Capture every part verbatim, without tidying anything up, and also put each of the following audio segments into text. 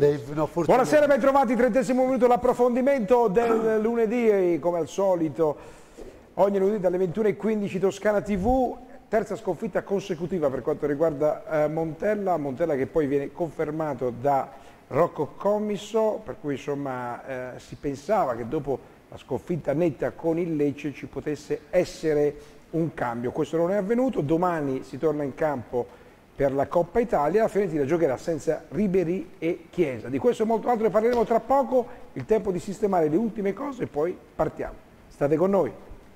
no, Buonasera, ben trovati, trentesimo minuto, l'approfondimento del lunedì, come al solito, ogni lunedì dalle ventuno e quindici Toscana tivù, terza sconfitta consecutiva per quanto riguarda eh, Montella, Montella che poi viene confermato da Rocco Commisso, per cui insomma eh, si pensava che dopo la sconfitta netta con il Lecce ci potesse essere un cambio, questo non è avvenuto, domani si torna in campo per la Coppa Italia, la Fiorentina giocherà senza Ribéry e Chiesa. Di questo e molto altro ne parleremo tra poco, il tempo di sistemare le ultime cose e poi partiamo. State con noi.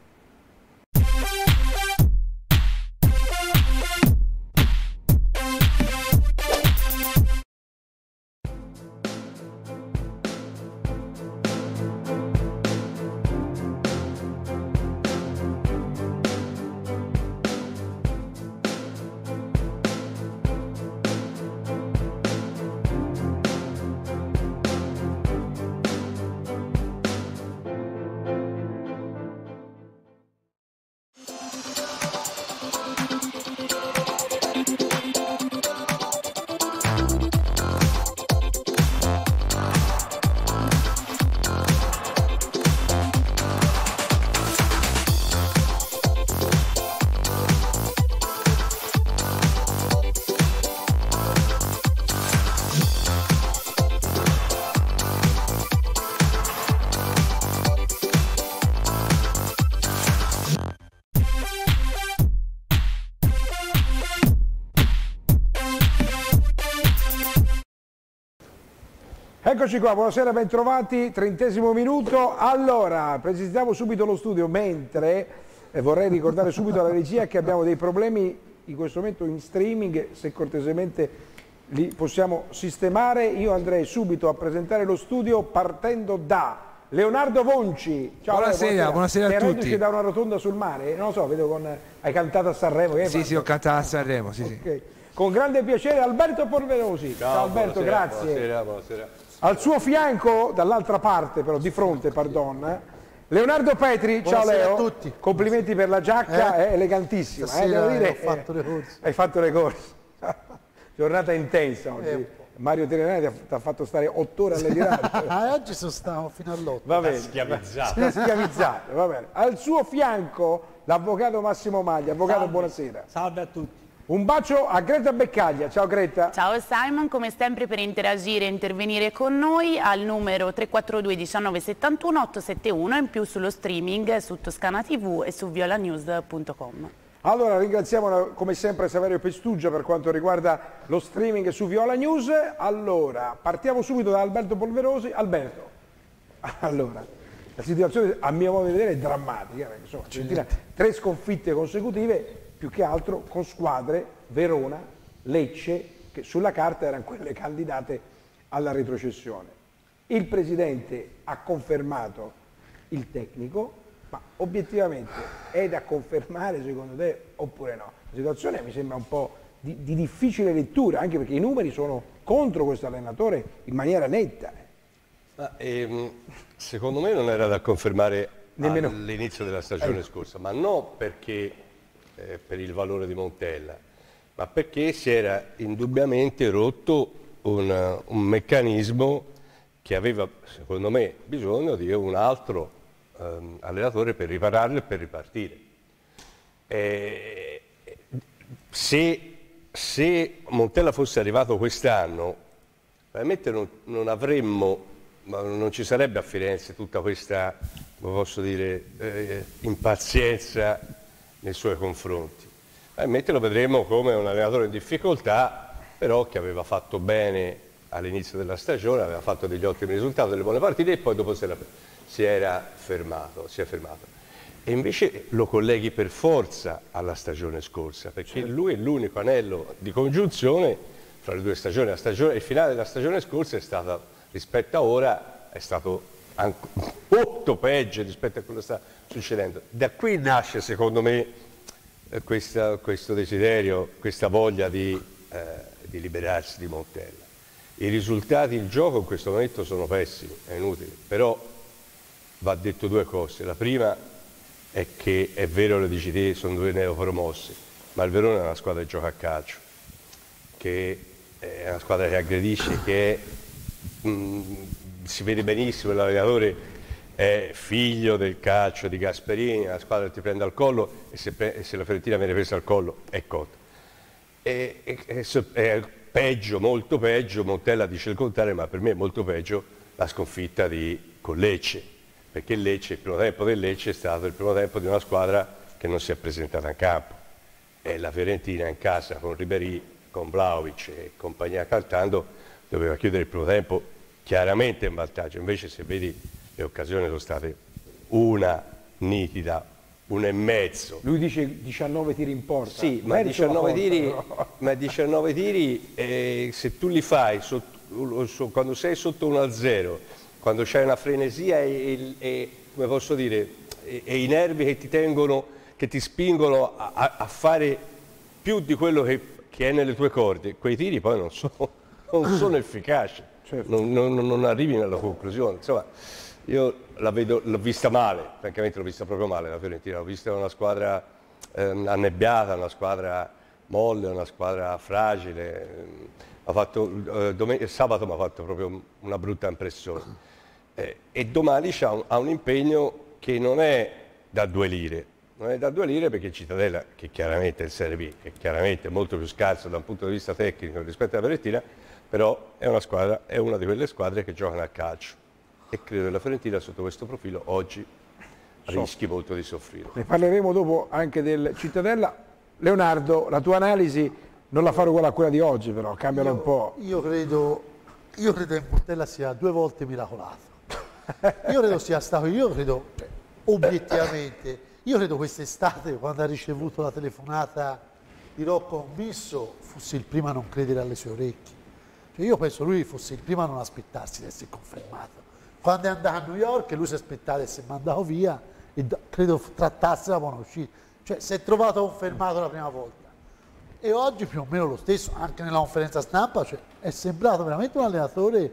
Eccoci qua, buonasera, ben trovati, trentesimo minuto. Allora, presentiamo subito lo studio, mentre eh, vorrei ricordare subito alla regia che abbiamo dei problemi in questo momento in streaming, se cortesemente li possiamo sistemare. Io andrei subito a presentare lo studio partendo da Leonardo Vonci. Ciao, buonasera, buonasera, buonasera a tutti. Sei da una rotonda sul mare? Non lo so, vedo con... hai cantato a Sanremo. Che sì, sì, ho cantato a Sanremo, sì, okay. sì. Con grande piacere Alberto Polverosi. Ciao, Ciao Alberto, buonasera, grazie. Buonasera, buonasera. Al suo fianco, dall'altra parte però, di fronte, pardon, Leonardo Petri. Buonasera, ciao Leo, a tutti. Complimenti per la giacca, eh? è elegantissima, Stasera, eh, devo dire, ho fatto le corse. Hai fatto le corse, giornata intensa oggi, eh, Mario Terenani ti ha fatto stare otto ore alle dirate. Oggi sono stato fino all'otto. Va bene, schiavizzato. schiavizzato, va bene. Al suo fianco l'avvocato Massimo Maglia. Avvocato, salve. Buonasera. Salve a tutti. Un bacio a Greta Beccaglia, ciao Greta. Ciao Simon, come sempre per interagire e intervenire con noi al numero tre quattro due diciannove settantuno ottocentosettantuno, in più sullo streaming su Toscana tivù e su violanews punto com. Allora ringraziamo come sempre Saverio Pestugia per quanto riguarda lo streaming su Viola News. Allora, partiamo subito da Alberto Polverosi. Alberto, allora, la situazione a mio modo di vedere è drammatica, perché insomma, Fiorentina, tre sconfitte consecutive, più che altro con squadre, Verona, Lecce, che sulla carta erano quelle candidate alla retrocessione. Il presidente ha confermato il tecnico, ma obiettivamente è da confermare secondo te oppure no? La situazione mi sembra un po' di, di difficile lettura, anche perché i numeri sono contro questo allenatore in maniera netta. Ma, ehm, secondo me non era da confermare Nemmeno... all'inizio della stagione ecco. scorsa, ma non perché eh, per il valore di Montella, ma perché si era indubbiamente rotto un, un meccanismo che aveva, secondo me, bisogno di un altro ehm, allenatore per ripararlo e per ripartire. Eh, se, se Montella fosse arrivato quest'anno, veramente non, non avremmo, non ci sarebbe a Firenze tutta questa, come posso dire, eh, impazienza nei suoi confronti. Probabilmente lo vedremo come un allenatore in difficoltà, però che aveva fatto bene all'inizio della stagione, aveva fatto degli ottimi risultati, delle buone partite e poi dopo si era, si era fermato, si è fermato. E invece lo colleghi per forza alla stagione scorsa, perché certo. Lui è l'unico anello di congiunzione fra le due stagioni. La stagione, il finale della stagione scorsa è stato, rispetto a ora, è stato anche molto peggio rispetto a quello che sta succedendo. Da qui nasce, secondo me, questa, questo desiderio, questa voglia di, eh, di liberarsi di Montella. I risultati, il gioco in questo momento sono pessimi, è inutile, però va detto due cose. La prima è che è vero, lo dici te, sono due neopromossi, ma il Verona è una squadra che gioca a calcio, che è una squadra che aggredisce, che è mh, si vede benissimo, l'allenatore è figlio del calcio di Gasperini, la squadra ti prende al collo e se, e se la Fiorentina viene presa al collo è cotta. E, e, e, è peggio, molto peggio, Montella dice il contrario, ma per me è molto peggio la sconfitta di, con Lecce, perché il Lecce, il primo tempo del Lecce è stato il primo tempo di una squadra che non si è presentata in campo. E la Fiorentina in casa con Ribéry, con Vlahovic e compagnia cantando doveva chiudere il primo tempo chiaramente in vantaggio, invece se vedi le occasioni sono state una nitida, una e mezzo. Lui dice diciannove tiri in porta. Sì, ma diciannove tiri, ma diciannove tiri eh, se tu li fai sotto, so, quando sei sotto uno a zero, quando c'è una frenesia e, e, come posso dire, e, e i nervi che ti tengono, che ti spingono a, a fare più di quello che, che è nelle tue corde, quei tiri poi non sono, non sono efficaci, certo. non, non, non arrivi alla conclusione. Insomma, io la vedo, l'ho vista male, francamente l'ho vista proprio male la Fiorentina, l'ho vista una squadra eh, annebbiata, una squadra molle, una squadra fragile. Ha fatto, eh, domen- sabato mi ha fatto proprio una brutta impressione. Eh, e domani c'ha un, ha un impegno che non è da due lire, non è da due lire perché Cittadella, che chiaramente è il Serie B, che chiaramente è molto più scarso da un punto di vista tecnico rispetto alla Fiorentina, però è una squadra, è una di quelle squadre che giocano a calcio. E credo che la Fiorentina sotto questo profilo oggi rischi molto di soffrire. Ne parleremo dopo anche del Cittadella. Leonardo, la tua analisi non la farò uguale a quella di oggi, però cambiano Io, un po'. io credo, io credo che Montella sia due volte miracolato. Io credo sia stato, io credo, cioè, obiettivamente, io credo quest'estate quando ha ricevuto la telefonata di Rocco Commisso fosse il primo a non credere alle sue orecchie. Cioè, io penso lui fosse il primo a non aspettarsi di essere confermato. Quando è andato a New York lui si aspettava di essere mandato via e da, credo trattasse la buona uscita. Cioè si è trovato confermato la prima volta. E oggi più o meno lo stesso, anche nella conferenza stampa, cioè, è sembrato veramente un allenatore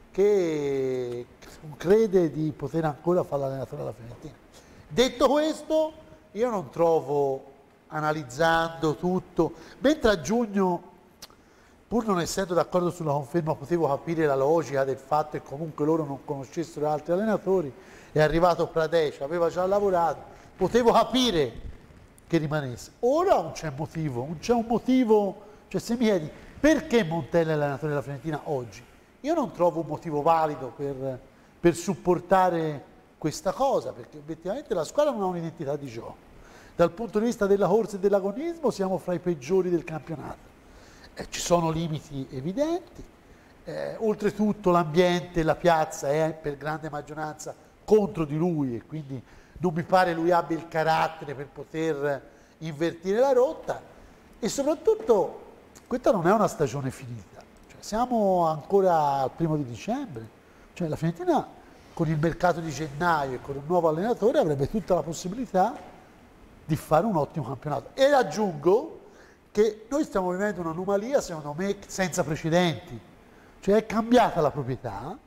che crede di poter ancora fare l'allenatore alla Fiorentina. Detto questo, io non trovo, analizzando tutto, mentre a giugno, pur non essendo d'accordo sulla conferma, potevo capire la logica del fatto che comunque loro non conoscessero altri allenatori, è arrivato Pradec, aveva già lavorato, potevo capire che rimanesse. Ora non c'è motivo, non c'è un motivo, cioè se mi chiedi perché Montella è l'allenatore della Fiorentina oggi, io non trovo un motivo valido per, per supportare questa cosa, perché obiettivamente la squadra non ha un'identità di gioco. Dal punto di vista della corsa e dell'agonismo siamo fra i peggiori del campionato. Eh, ci sono limiti evidenti, eh, oltretutto l'ambiente, la piazza è per grande maggioranza contro di lui e quindi non mi pare lui abbia il carattere per poter invertire la rotta e soprattutto questa non è una stagione finita, cioè, siamo ancora al primo di dicembre, cioè la Fiorentina con il mercato di gennaio e con un nuovo allenatore avrebbe tutta la possibilità di fare un ottimo campionato. E aggiungo che noi stiamo vivendo un'anomalia secondo me senza precedenti, cioè è cambiata la proprietà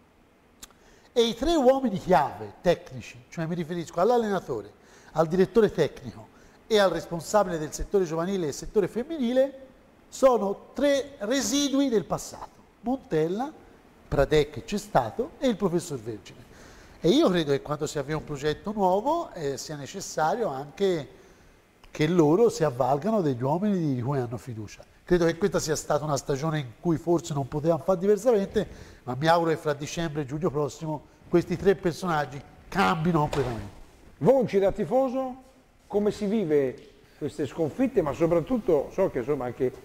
e i tre uomini chiave tecnici, cioè mi riferisco all'allenatore, al direttore tecnico e al responsabile del settore giovanile e del settore femminile, sono tre residui del passato. Montella, Pradec che c'è stato e il professor Vergine. E io credo che quando si avvia un progetto nuovo eh, sia necessario anche che loro si avvalgano degli uomini di cui hanno fiducia. Credo che questa sia stata una stagione in cui forse non potevamo fare diversamente, ma mi auguro che fra dicembre e giugno prossimo questi tre personaggi cambino completamente. Vonci da tifoso, come si vive queste sconfitte, ma soprattutto so che insomma anche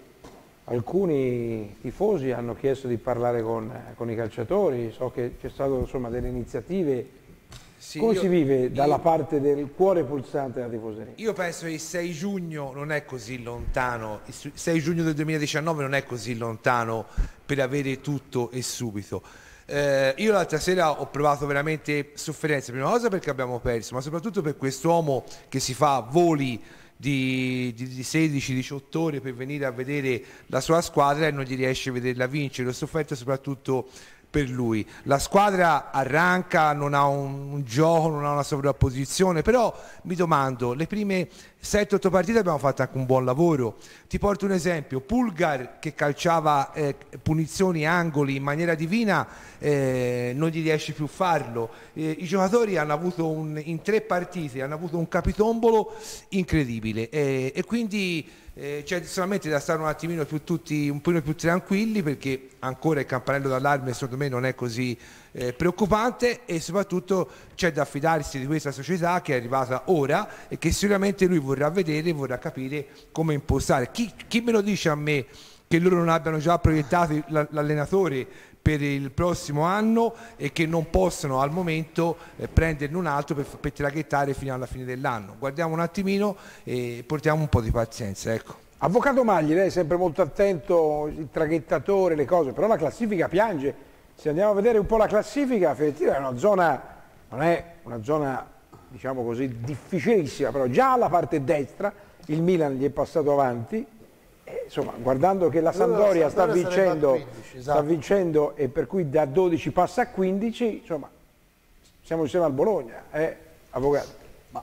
alcuni tifosi hanno chiesto di parlare con, con i calciatori, so che c'è stato insomma delle iniziative. Sì, come io, si vive dalla io, parte del cuore pulsante della tifoseria? Io penso che il sei giugno non è così lontano, il sei giugno del duemiladiciannove non è così lontano per avere tutto e subito. Eh, io l'altra sera ho provato veramente sofferenza, prima cosa perché abbiamo perso, ma soprattutto per quest'uomo che si fa voli di, di, di sedici diciotto ore per venire a vedere la sua squadra e non gli riesce a vederla vincere. Ho sofferto soprattutto per lui. La squadra arranca, non ha un, un gioco, non ha una sovrapposizione, però mi domando, le prime sette otto partite abbiamo fatto anche un buon lavoro. Ti porto un esempio: Pulgar, che calciava eh, punizioni, angoli in maniera divina, eh, non gli riesce più a farlo. Eh, i giocatori hanno avuto un, in tre partite hanno avuto un capitombolo incredibile, eh, e quindi eh, c'è solamente da stare un attimino più tutti un po' più tranquilli, perché ancora il campanello d'allarme secondo me non è così eh, preoccupante, e soprattutto c'è da fidarsi di questa società che è arrivata ora e che sicuramente lui vorrà vedere, vorrà capire come impostare. Chi, chi me lo dice a me che loro non abbiano già proiettato l'allenatore per il prossimo anno e che non possono al momento eh, prenderne un altro per, per traghettare fino alla fine dell'anno? Guardiamo un attimino e portiamo un po' di pazienza, ecco. Avvocato Magli, lei è sempre molto attento, il traghettatore, le cose, però la classifica piange. Se andiamo a vedere un po' la classifica, Fiorentina è una zona, non è una zona, diciamo così, difficilissima, però già alla parte destra il Milan gli è passato avanti. Eh, insomma, guardando che la Sampdoria sta vincendo, quindici, esatto. sta vincendo e per cui da dodici passa a quindici, insomma, siamo insieme al Bologna, eh, avvocato. Ma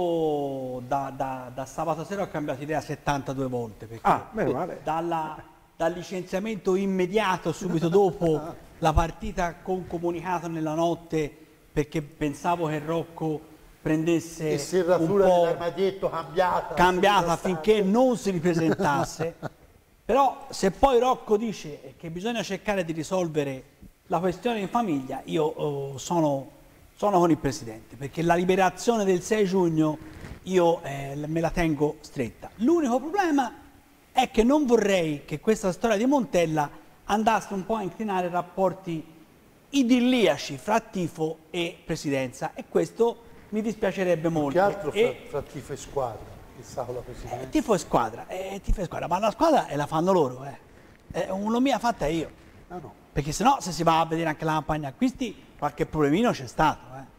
io da, da, da sabato sera ho cambiato idea settantadue volte, perché ah, meno male. Dalla, dal licenziamento immediato subito dopo la partita con comunicato nella notte, perché pensavo che Rocco prendesse e serratura un po' dell'armadietto cambiata, cambiata affinché non si ripresentasse. Però se poi Rocco dice che bisogna cercare di risolvere la questione in famiglia, io oh, sono, sono con il Presidente, perché la liberazione del sei giugno io eh, me la tengo stretta. L'unico problema è che non vorrei che questa storia di Montella andasse un po' a inclinare rapporti idilliaci fra tifo e Presidenza, e questo mi dispiacerebbe molto. Che altro e, fra, fra tifo e squadra, chissà con la Presidenza. Eh, tifo e squadra, eh, tifo e squadra, ma la squadra eh, la fanno loro, eh. Eh, non l'ho mia fatta io. Ah, no. Perché sennò se si va a vedere anche la campagna acquisti qualche problemino c'è stato.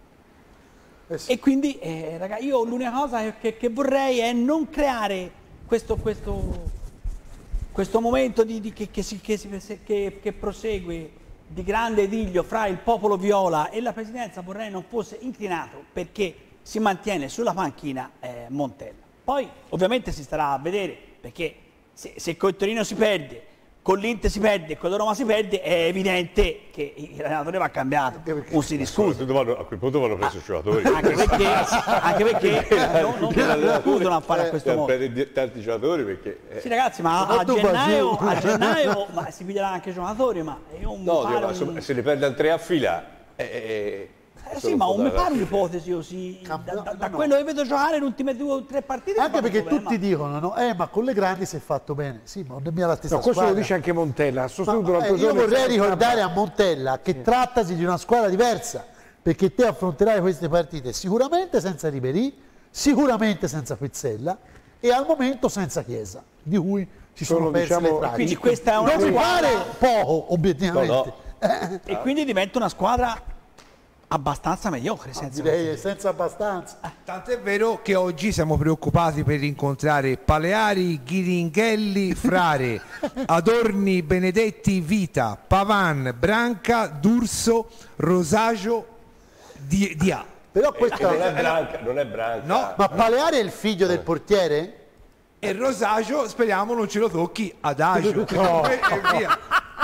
Eh. Eh sì. E quindi, eh, raga, io l'unica cosa che, che vorrei è non creare questo, questo, questo momento di, di, che, che, si, che, si, che, che prosegue di grande idillio fra il popolo viola e la Presidenza. Vorrei non fosse inclinato, perché si mantiene sulla panchina eh, Montella. Poi ovviamente si starà a vedere, perché se, se con il Torino si perde, con l'Inter si perde, con la Roma si perde, è evidente che l'allenatore va cambiato, non si discute. A quel punto vanno preso i giocatori. Anche perché, anche perché non, non discutono a fare a questo modo. Per tanti giocatori perché... Eh. Sì ragazzi, ma a gennaio, a gennaio ma si piglieranno anche i giocatori, ma io un no, pare dico, un... se ne prendono tre a fila... Eh, eh, Eh sì, ma non mi pare un'ipotesi così, da, da, da quello che vedo giocare le ultime due o tre partite. Anche perché tutti dicono, no? eh ma con le grandi si è fatto bene. Sì, ma non è mia la stessa no, questo squadra. lo dice anche Montella. Ha sostenuto ma, eh, io vorrei ricordare a Montella che sì. trattasi di una squadra diversa, perché te affronterai queste partite sicuramente senza Ribéry, sicuramente senza Pizzella e al momento senza Chiesa, di cui ci sono, sono perse diciamo, le tracce. Quindi questa è una non mi squadra... pare poco, obiettivamente. No, no. E quindi diventa una squadra abbastanza mediocre, senza direi senza abbastanza. Tant'è vero che oggi siamo preoccupati per incontrare Paleari, Ghiringhelli, Frare, Adorni, Benedetti, Vita, Pavan, Branca, D'Urso, Rosagio, Di, Dia. Però questa non è Branca, non è Branca. No. Ma Paleari è il figlio del portiere? E Rosagio speriamo non ce lo tocchi ad agio. No. E via.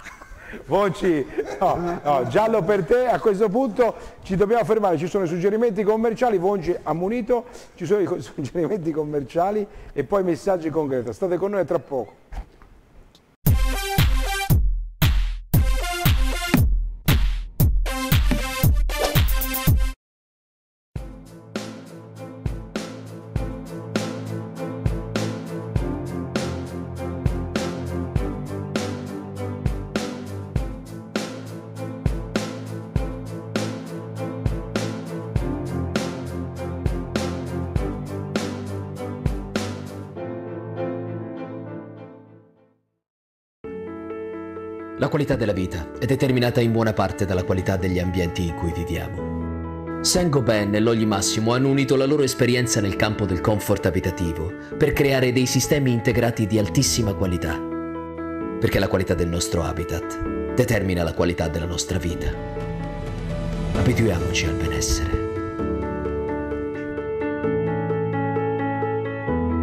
Voci, no, no, giallo per te. A questo punto ci dobbiamo fermare, ci sono i suggerimenti commerciali. Vonci ammonito, ci sono i suggerimenti commerciali e poi messaggi concreti. State con noi tra poco. La qualità della vita è determinata in buona parte dalla qualità degli ambienti in cui viviamo. Saint-Gobain e Logli Massimo hanno unito la loro esperienza nel campo del comfort abitativo per creare dei sistemi integrati di altissima qualità. Perché la qualità del nostro habitat determina la qualità della nostra vita. Abituiamoci al benessere.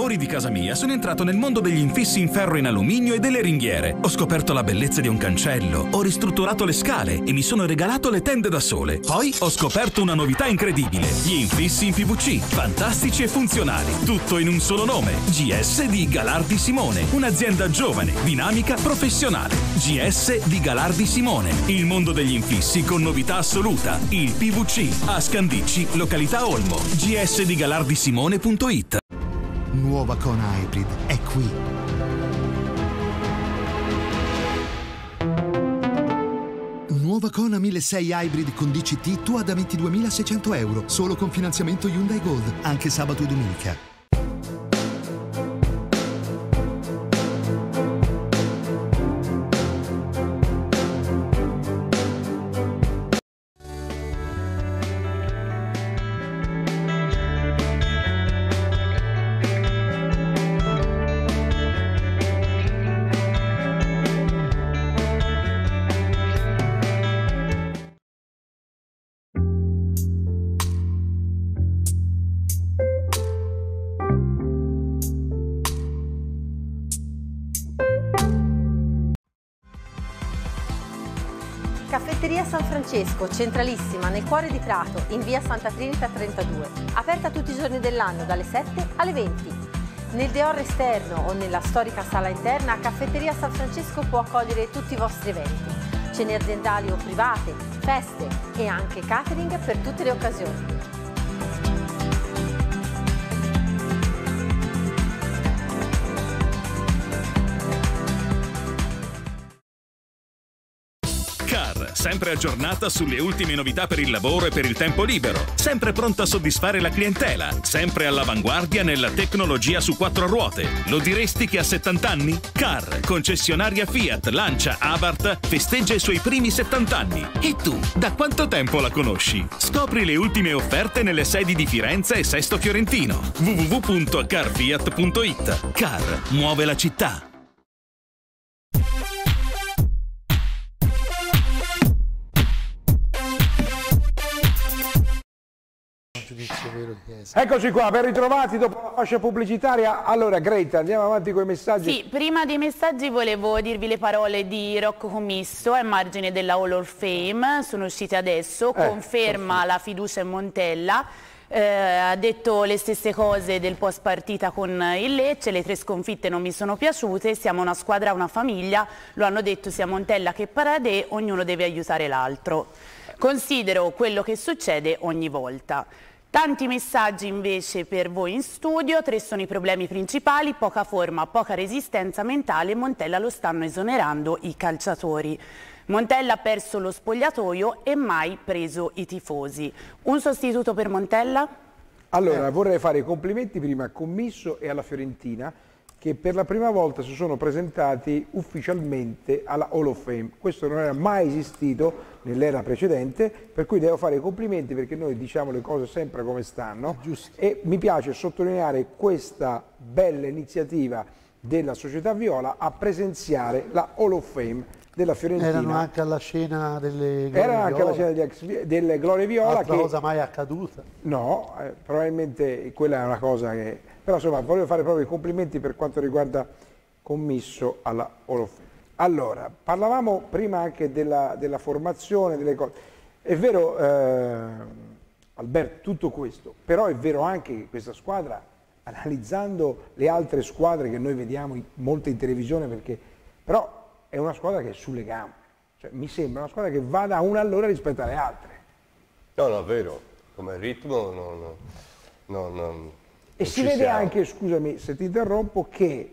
lavori di casa mia sono entrato nel mondo degli infissi in ferro e in alluminio e delle ringhiere. Ho scoperto la bellezza di un cancello, ho ristrutturato le scale e mi sono regalato le tende da sole. Poi ho scoperto una novità incredibile: gli infissi in P V C, fantastici e funzionali, tutto in un solo nome. G S di Galardi Simone, un'azienda giovane, dinamica, professionale. G S di Galardi Simone, il mondo degli infissi con novità assoluta. Il P V C a Scandicci, località Olmo. G S di galardi simone punto it. Nuova Kona Hybrid è qui. Nuova Kona milleseicento Hybrid con D C T tua da ventiduemilaseicento euro, solo con finanziamento Hyundai Gold, anche sabato e domenica. Caffetteria San Francesco, centralissima, nel cuore di Prato, in via Santa Trinita trentadue. Aperta tutti i giorni dell'anno, dalle sette alle venti. Nel deor esterno o nella storica sala interna, Caffetteria San Francesco può accogliere tutti i vostri eventi. Cene aziendali o private, feste e anche catering per tutte le occasioni. Sempre aggiornata sulle ultime novità per il lavoro e per il tempo libero, sempre pronta a soddisfare la clientela, sempre all'avanguardia nella tecnologia su quattro ruote. Lo diresti che ha settanta anni? Car, concessionaria Fiat, Lancia, Abarth, festeggia i suoi primi settanta anni. E tu, da quanto tempo la conosci? Scopri le ultime offerte nelle sedi di Firenze e Sesto Fiorentino. w w w punto carfiat punto it. Car, muove la città. Eccoci qua, ben ritrovati dopo la fascia pubblicitaria. Allora Greta, andiamo avanti con i messaggi. Sì, prima dei messaggi volevo dirvi le parole di Rocco Commisso a margine della Hall of Fame, sono uscite adesso, Eh, conferma perfetto. la fiducia in Montella. Eh, ha detto le stesse cose del post partita con il Lecce, le tre sconfitte non mi sono piaciute, siamo una squadra, una famiglia, lo hanno detto sia Montella che Paradè, ognuno deve aiutare l'altro. Considero quello che succede ogni volta. Tanti messaggi invece per voi in studio, tre sono i problemi principali: poca forma, poca resistenza mentale, Montella lo stanno esonerando i calciatori. Montella ha perso lo spogliatoio e mai preso i tifosi. Un sostituto per Montella? Allora, vorrei fare i complimenti prima a Commisso e alla Fiorentina, che per la prima volta si sono presentati ufficialmente alla Hall of Fame. Questo non era mai esistito nell'era precedente, per cui devo fare i complimenti perché noi diciamo le cose sempre come stanno. Giusto. E mi piace sottolineare questa bella iniziativa della società viola a presenziare la Hall of Fame della Fiorentina. Erano anche alla scena delle Glorie Erano anche Viola. alla scena degli ex, delle Glorie Viola. Altra che cosa mai accaduta. No, eh, probabilmente quella è una cosa che... Però insomma voglio fare proprio i complimenti per quanto riguarda Commisso alla Hall of Fame. Allora, parlavamo prima anche della, della formazione, delle cose. È vero, eh, Alberto, tutto questo, però è vero anche che questa squadra, analizzando le altre squadre che noi vediamo in, molte in televisione, perché però è una squadra che è sulle gambe. Cioè, mi sembra una squadra che vada a una all'ora rispetto alle altre. No, no, è vero, come ritmo non... non, non e si vede siamo. Anche, scusami se ti interrompo, che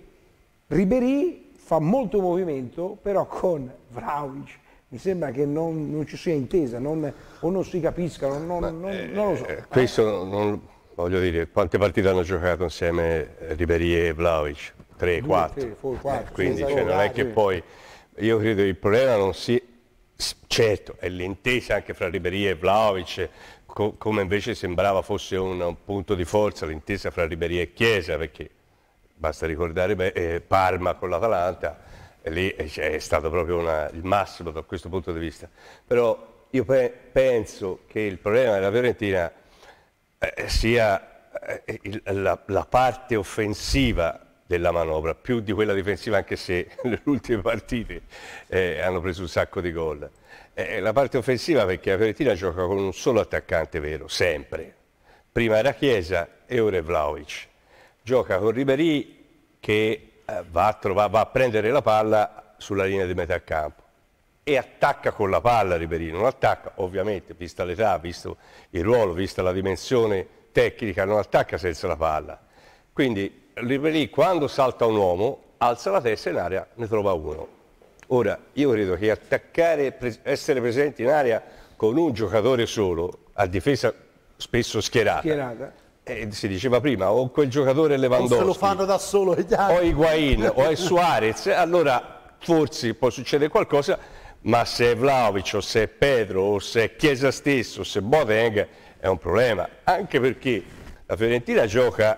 Ribéry fa molto movimento, però con Vlahovic mi sembra che non, non ci sia intesa, non, o non si capisca, non, non, non, eh, non lo so. Eh, questo non, voglio dire, quante partite hanno giocato insieme Ribéry e Vlahovic? tre, quattro. Eh, quindi cioè, non è che poi, io credo che il problema non sia, certo, è l'intesa anche fra Ribéry e Vlahovic, co come invece sembrava fosse un, un punto di forza l'intesa fra Ribéry e Chiesa, perché basta ricordare beh, eh, Parma con l'Atalanta, lì è stato proprio una, il massimo da questo punto di vista. Però io pe penso che il problema della Fiorentina eh, sia eh, il, la, la parte offensiva della manovra, più di quella difensiva, anche se nelle ultime partite eh, hanno preso un sacco di gol. Eh, la parte offensiva, perché la Fiorentina gioca con un solo attaccante vero, sempre. Prima era Chiesa e ora è Vlahovic. Gioca con Ribéry che eh, va, a trovare, va a prendere la palla sulla linea di metà campo e attacca con la palla Ribéry, non attacca, ovviamente, vista l'età, visto il ruolo, vista la dimensione tecnica, non attacca senza la palla. Quindi Ribéry, quando salta un uomo, alza la testa in area, ne trova uno. Ora, io credo che attaccare, essere presenti in area con un giocatore solo, a difesa spesso schierata, Schierata. Eh, si diceva prima, o quel giocatore Lewandowski, o se lo fanno da solo gli altri. o Higuain, o è Suarez, allora forse può succedere qualcosa, ma se è Vlahovic, o se è Pedro, o se è Chiesa stesso, o se è Boateng, è un problema. Anche perché la Fiorentina gioca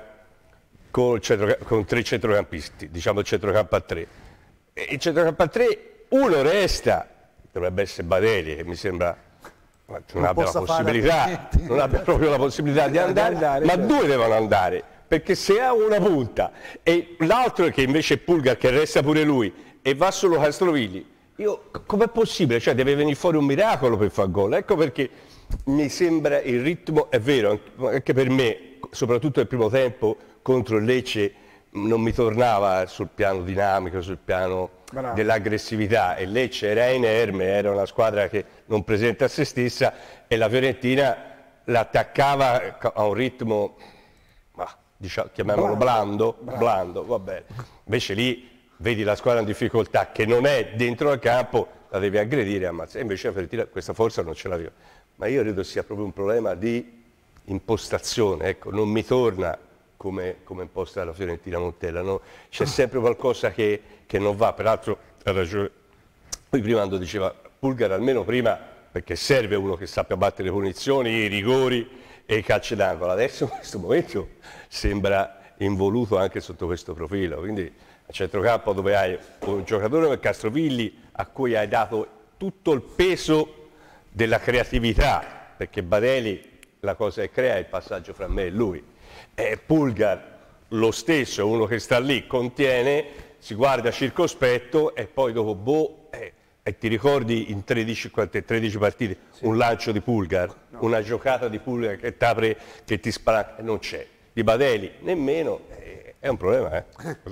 con, centro, con tre centrocampisti, diciamo il centrocampo a tre. E il centrocampo a tre, uno resta, dovrebbe essere Badeli, che mi sembra non, non abbia la possibilità, non abbia proprio la possibilità di andare, andare ma certo. Due devono andare, perché se ha una punta e l'altro che invece è Pulgar, che resta pure lui, e va solo Castrovilli, io com'è possibile? Cioè deve venire fuori un miracolo per far gol. Ecco perché mi sembra il ritmo, è vero, anche per me, soprattutto nel primo tempo contro il Lecce, non mi tornava sul piano dinamico, sul piano dell'aggressività, e Lecce era inerme, era una squadra che non presenta a se stessa, e la Fiorentina l'attaccava a un ritmo, bah, diciamo, chiamiamolo blando, blando, blando, va bene. Invece lì vedi la squadra in difficoltà che non è dentro al campo, la devi aggredire e ammazzare. Invece la Fiorentina questa forza non ce l'aveva. Ma io credo sia proprio un problema di impostazione, ecco, non mi torna come, come imposta la Fiorentina Montella, no? C'è sempre qualcosa che, che non va. Peraltro ha ragione, poi prima quando diceva Pulgar, almeno prima, perché serve uno che sappia battere le punizioni, i rigori e i calci d'angolo. Adesso in questo momento sembra involuto anche sotto questo profilo, quindi a centrocampo dove hai un giocatore come Castrovilli a cui hai dato tutto il peso della creatività, perché Badeli la cosa che crea è il passaggio fra me e lui. E Pulgar lo stesso, è uno che sta lì, contiene, si guarda circospetto e poi dopo boh, eh, e ti ricordi in tredici, tredici partite sì. Un lancio di Pulgar, no. Una giocata di Pulgar che, t'apre, che ti spara, non c'è. Di Badeli nemmeno, eh, è un problema, eh.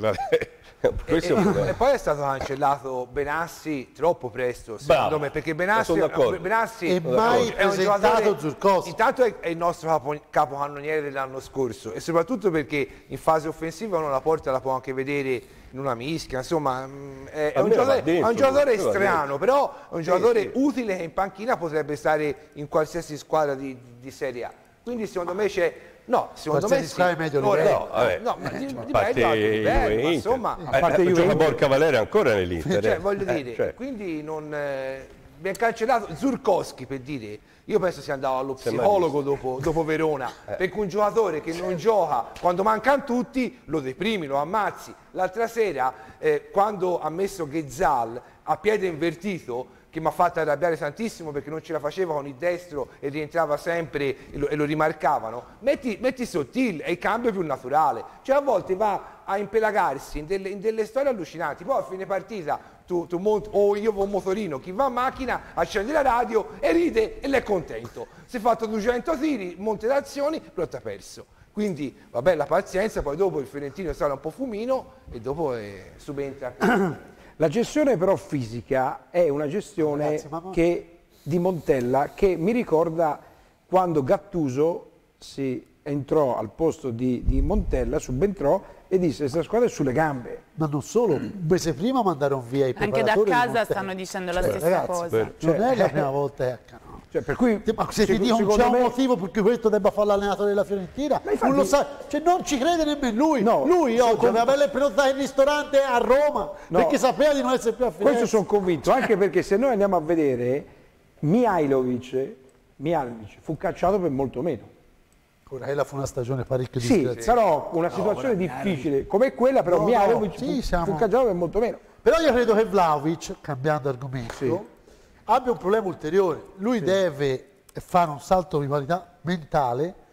E, e, e poi è stato cancellato Benassi troppo presto, secondo Bravo. me, perché Benassi, Benassi è mai è un giocatore, Zurkowski. Intanto è, è il nostro capo, capocannoniere dell'anno scorso, e soprattutto perché in fase offensiva uno la porta la può anche vedere in una mischia, insomma è, è un giocatore, dentro, è un giocatore strano, però è un giocatore sì, sì. utile che in panchina potrebbe stare in qualsiasi squadra di, di Serie A. Quindi secondo me c'è No, secondo me sì. È meglio no, no, vabbè. no, ma di, di meglio alto livello, ma insomma, a parte eh, gioca Borca Valera ancora nell'Inter. Cioè, voglio eh, dire, cioè. quindi non eh, abbiamo cancellato Zurkowski, per dire. Io penso sia andato allo psicologo dopo, dopo Verona, eh. perché un giocatore che non gioca quando mancano tutti lo deprimi, lo ammazzi. L'altra sera eh, quando ha messo Ghezzal a piede invertito, che mi ha fatto arrabbiare tantissimo perché non ce la faceva con il destro e rientrava sempre e lo, e lo rimarcavano, metti, metti Sottil, è il cambio più naturale. Cioè a volte va a impelagarsi in delle, in delle storie allucinanti, poi a fine partita tu, tu monti, o io con un motorino, chi va in macchina accende la radio e ride e l'è contento. Si è fatto duecento tiri, monte d'azioni, però ti ha perso. Quindi vabbè, la pazienza, poi dopo il Fiorentino sarà un po' fumino e dopo eh, subentra. La gestione però fisica è una gestione Ragazzi, che, di Montella che mi ricorda quando Gattuso si entrò al posto di, di Montella, subentrò e disse questa squadra è sulle gambe. Ma non solo, un mese prima mandarono via i preparatori. Anche da casa stanno dicendo la cioè, stessa ragazzi, cosa. Per, cioè, non è la prima volta che no. Cioè, per cui, ma se ti dico non c'è me... un motivo per cui questo debba fare l'allenatore della Fiorentina, infatti, non lo sa, cioè non ci crede nemmeno lui. No, lui oggi aveva le prenotate in ristorante a Roma, no, perché sapeva di non essere più a Firenze. Questo sono convinto, anche perché se noi andiamo a vedere Mihajlovic, Mihajlovic fu cacciato per molto meno. Quella fu una stagione parecchio sì, disgraziata. Però una situazione no, difficile come quella, però no, Mihajlovic no, fu, sì, siamo... fu cacciato per molto meno. Però io credo che Vlahovic, cambiando argomento, sì. abbia un problema ulteriore. Lui sì. deve fare un salto di qualità mentale,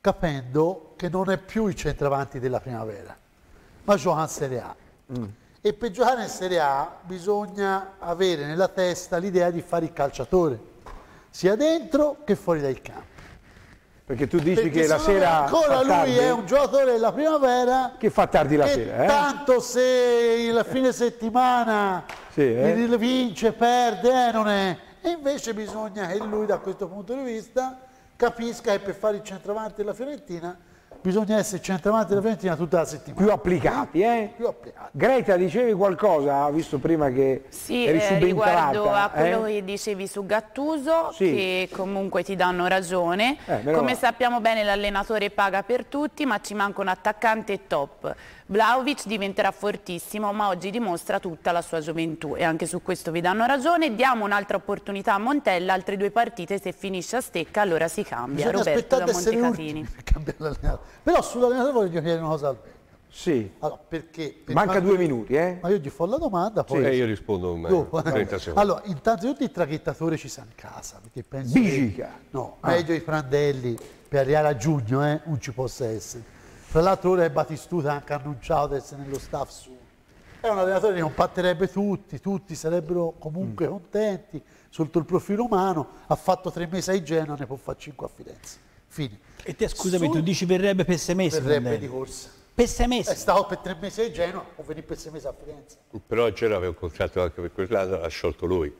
capendo che non è più il centravanti della primavera, ma gioca in Serie A. Mm. E per giocare in Serie A bisogna avere nella testa l'idea di fare il calciatore, sia dentro che fuori dal campo. Perché tu dici Perché che la sera ancora lui tardi, è un giocatore della primavera che fa tardi la che sera, eh? tanto se il fine settimana sì, eh? vince, perde, eh, non è. E invece bisogna che lui da questo punto di vista capisca che per fare il centravanti della Fiorentina bisogna essere centravanti della Fiorentina tutta la settimana. Più applicati, eh? Più applicati. Greta, dicevi qualcosa, visto prima che sì, eri eh, riguardo a subentrata, quello eh? che dicevi su Gattuso, Sì. che comunque ti danno ragione. Eh, meno Come male. sappiamo bene l'allenatore paga per tutti, ma ci manca un attaccante top. Vlahovic diventerà fortissimo, ma oggi dimostra tutta la sua gioventù e anche su questo vi danno ragione. Diamo un'altra opportunità a Montella, altre due partite, se finisce a stecca allora si cambia. Bisogna Roberto da aspettare di essere Montecatini. ultimi per cambiare l'allenatore. Però sull'allenatore voglio chiedere una cosa al Alberto. Sì. Allora, perché, per Manca quando- due minuti, eh? Ma io gli fa la domanda, Sì, poi e io rispondo in dopo. trenta secondi. Allora, intanto tutti il traghettatore ci sa in casa, perché penso Bicica. che no, Ah. meglio i Prandelli per arrivare a giugno, eh, non ci possa essere. Tra l'altro ora è Batistuta anche annunciato di essere nello staff su. È un allenatore che non batterebbe tutti, tutti sarebbero comunque Mm. contenti sotto il profilo umano. Ha fatto tre mesi a Genoa, ne può fare cinque a Firenze. Fine. E te scusami, Su- tu dici verrebbe per sei mesi? Verrebbe Prandelli? di corsa. Per sei È mesi? stato per tre mesi a Genoa, può venire per sei mesi a Firenze. Però Genoa aveva un contratto anche per quell'anno, l'ha sciolto lui.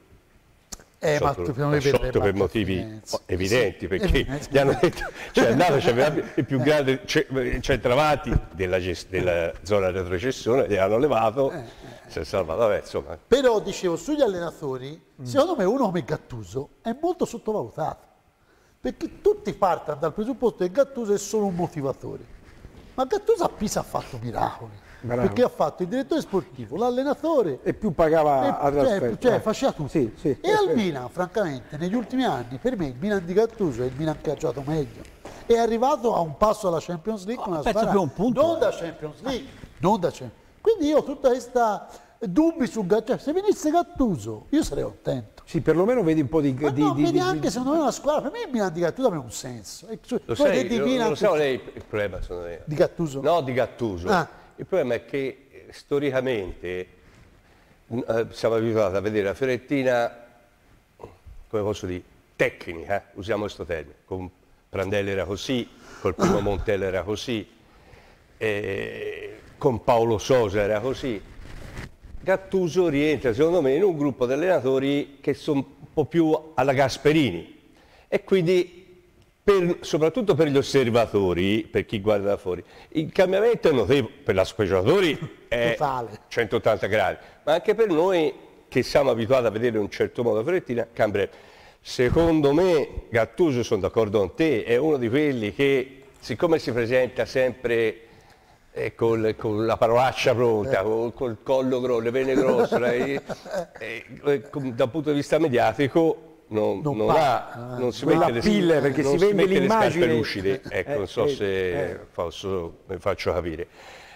Eh, ma Sciolto- dobbiamo l'ha vedere sciolto per anche a motivi Firenze. evidenti, Sì, perché evidenti. gli hanno detto, cioè andato, c'aveva il più grande ce- centravanti della, ges- della zona retrocessione, gli hanno levato, si è salvato, vabbè, insomma. Però dicevo, sugli allenatori, Mm. secondo me uno come Gattuso è molto sottovalutato, perché tutti partono dal presupposto che Gattuso è solo un motivatore, ma Gattuso a Pisa ha fatto miracoli, Bravo. perché ha fatto il direttore sportivo, l'allenatore, E più pagava e- a cioè, trasferta. cioè, eh. faceva tutto. Sì, sì. E al Milan, francamente, negli ultimi anni, per me il Milan di Gattuso è il Milan che ha giocato meglio. È arrivato a un passo alla Champions League con una penso squadra che è un punto. non da Champions League, non da Champions. Quindi io ho tutta questa dubbi su Gattuso, cioè, se venisse Gattuso io sarei contento. Sì, perlomeno vedi un po' di... Ma di, no, di- vedi di- anche secondo me una squadra, per me il Milan di Gattuso aveva un senso. E su- Lo poi sai, di lo, Milan- lo sa lei il problema secondo me? di Gattuso? No, di Gattuso. Ah. Il problema è che eh, storicamente mh, eh, siamo abituati a vedere la Fiorentina, come posso dire, tecnica, eh? usiamo questo termine. Con Prandelli era così, col primo Montella era così, eh, con Paolo Sosa era così. Gattuso rientra secondo me in un gruppo di allenatori che sono un po' più alla Gasperini e quindi per- soprattutto per gli osservatori, per chi guarda da fuori, il cambiamento è notevole, per gli giocatori è Totale. centottanta gradi, ma anche per noi che siamo abituati a vedere in un certo modo la Fiorentina cambierebbe. Secondo me Gattuso, sono d'accordo con te, è uno di quelli che siccome si presenta sempre eh, col- con la parolaccia pronta, col, col collo grosso, le vene grosse, lei- eh, eh, com- dal punto di vista mediatico non, Non non parla, ha, eh. non si Quella mette le, pill, perché non si vende mette le l'immagine. scarpe lucide, ecco, Eh, non so eh, se eh. posso, mi faccio capire.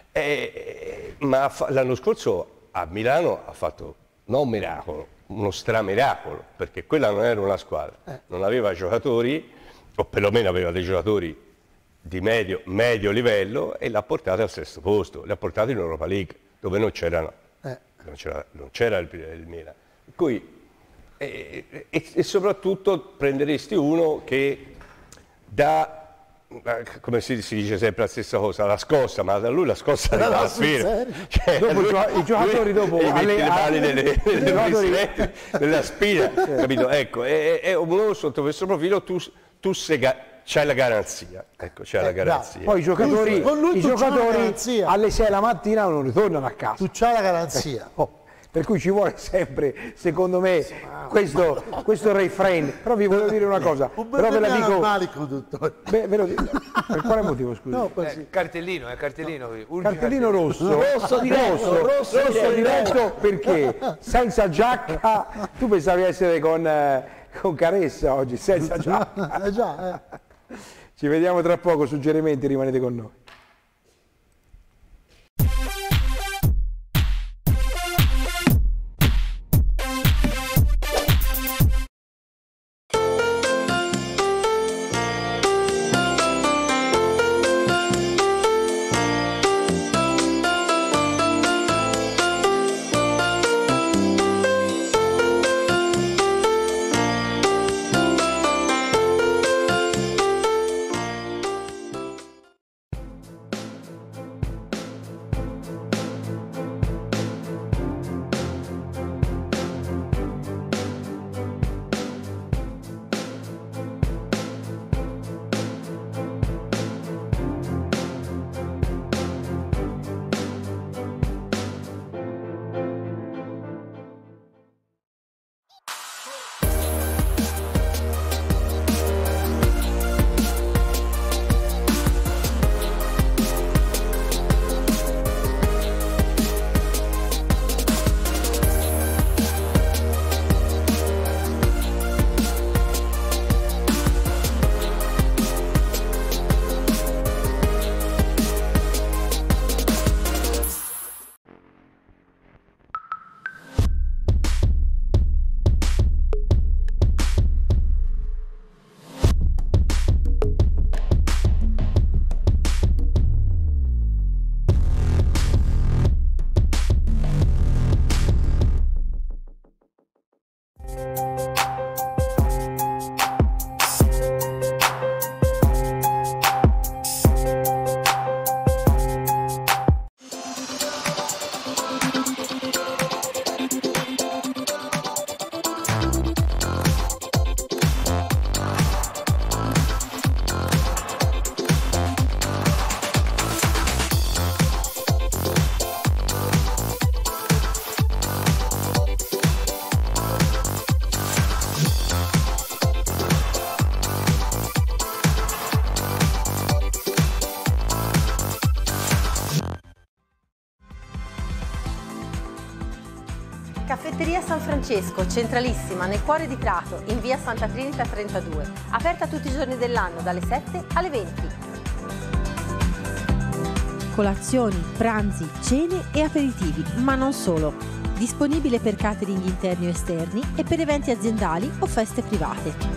Eh, ma fa- l'anno scorso a Milano ha fatto non un miracolo, uno stramiracolo, perché quella non era una squadra, non aveva giocatori, o perlomeno aveva dei giocatori di medio, medio livello e l'ha portata al sesto posto, l'ha portata in Europa League, dove non c'erano, Eh. non c'era, non c'era il, il Milan. Per cui, e, e- e soprattutto prenderesti uno che dà, come si, si dice sempre la stessa cosa, la scossa, ma da lui la scossa Ma arriva no, alla sul fine. serio? Cioè, Dopo i lui- gio- i giocatori lui dopo gli mette alle- le mani alle- nelle, nelle i giocatori- biciclette, nella spina, capito? Ecco, è, è uno sotto questo profilo, tu, tu sei ga- c'hai la garanzia, ecco, c'hai la Eh, bravo. garanzia. Poi i giocatori, Con lui i tu c'hai una giocatori garanzia. alle sei la mattina non ritornano a casa. Tu c'hai la garanzia. Oh, per cui ci vuole sempre, secondo me, questo, questo refrain. Però vi voglio dire una cosa, Un però ve la bergagliano dico... male il conduttore. Beh, ve lo dico. Per quale motivo, scusi? No, poi Eh, sì. cartellino, è cartellino. qui, ultimi Cartellino cartellini. rosso, Rosso diretto, rosso rosso diretto. diretto perché senza giacca, tu pensavi essere con, eh, con Caressa oggi, senza giacca. Eh già, eh. Ci vediamo tra poco, suggerimenti, rimanete con noi. Francesco, centralissima, nel cuore di Prato, in via Santa Trinita trentadue. Aperta tutti i giorni dell'anno, dalle sette alle venti. Colazioni, pranzi, cene e aperitivi, ma non solo. Disponibile per catering interni o esterni e per eventi aziendali o feste private.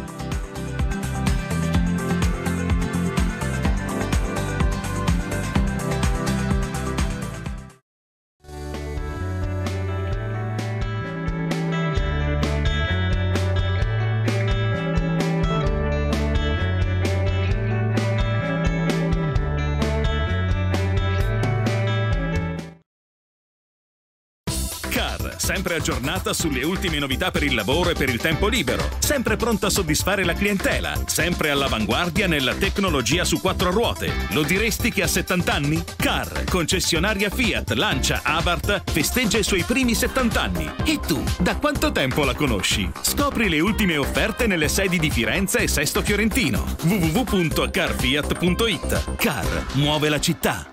Sempre aggiornata sulle ultime novità per il lavoro e per il tempo libero, sempre pronta a soddisfare la clientela, sempre all'avanguardia nella tecnologia su quattro ruote. Lo diresti che ha settanta anni? Car, concessionaria Fiat, Lancia, Abarth, festeggia i suoi primi settanta anni. E tu, da quanto tempo la conosci? Scopri le ultime offerte nelle sedi di Firenze e Sesto Fiorentino. w w w punto carfiat punto it. Car, muove la città.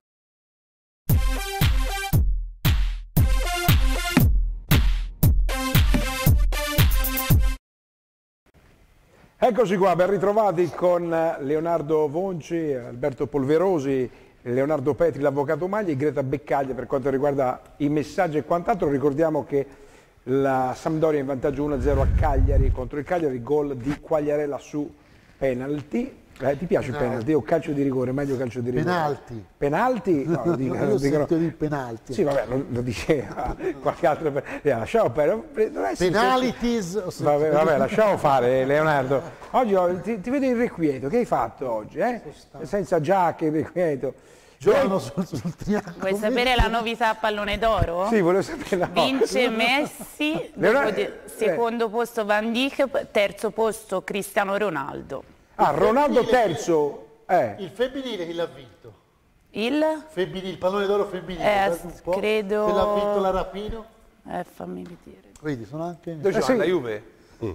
Eccoci qua, ben ritrovati con Leonardo Vonci, Alberto Polverosi, Leonardo Petri, l'avvocato Magli e Greta Beccaglia per quanto riguarda i messaggi e quant'altro. Ricordiamo che la Sampdoria è in vantaggio uno a zero a Cagliari, contro il Cagliari, gol di Quagliarella su penalty. Eh, ti piace il penalty o calcio di rigore? Meglio calcio di rigore. Penalti. Penalti? No, lo dico, io lo dicono... sento di penalti. Sì, vabbè, lo, lo diceva qualche altro. Per... Eh, lasciamo per... Penalities. Vabbè, vabbè, lasciamo fare, Leonardo. Oggi ti, ti vedo irrequieto. Che hai fatto oggi? Eh? Senza giacche, irrequieto. Giocano sul, sul triangolo. Vuoi sapere la novità a pallone d'oro? Sì, volevo sapere. Vince Messi, Leonardo... di... secondo posto Van Dijk, terzo posto Cristiano Ronaldo. Ah, Ronaldo terzo. Eh. Il femminile chi l'ha vinto? Il? Femminile, il pallone d'oro femminile. Eh, credo... Se l'ha vinto la Rapino? Eh, fammi vedere. Vedi, sono anche... Dove c'è la Juve? Mm.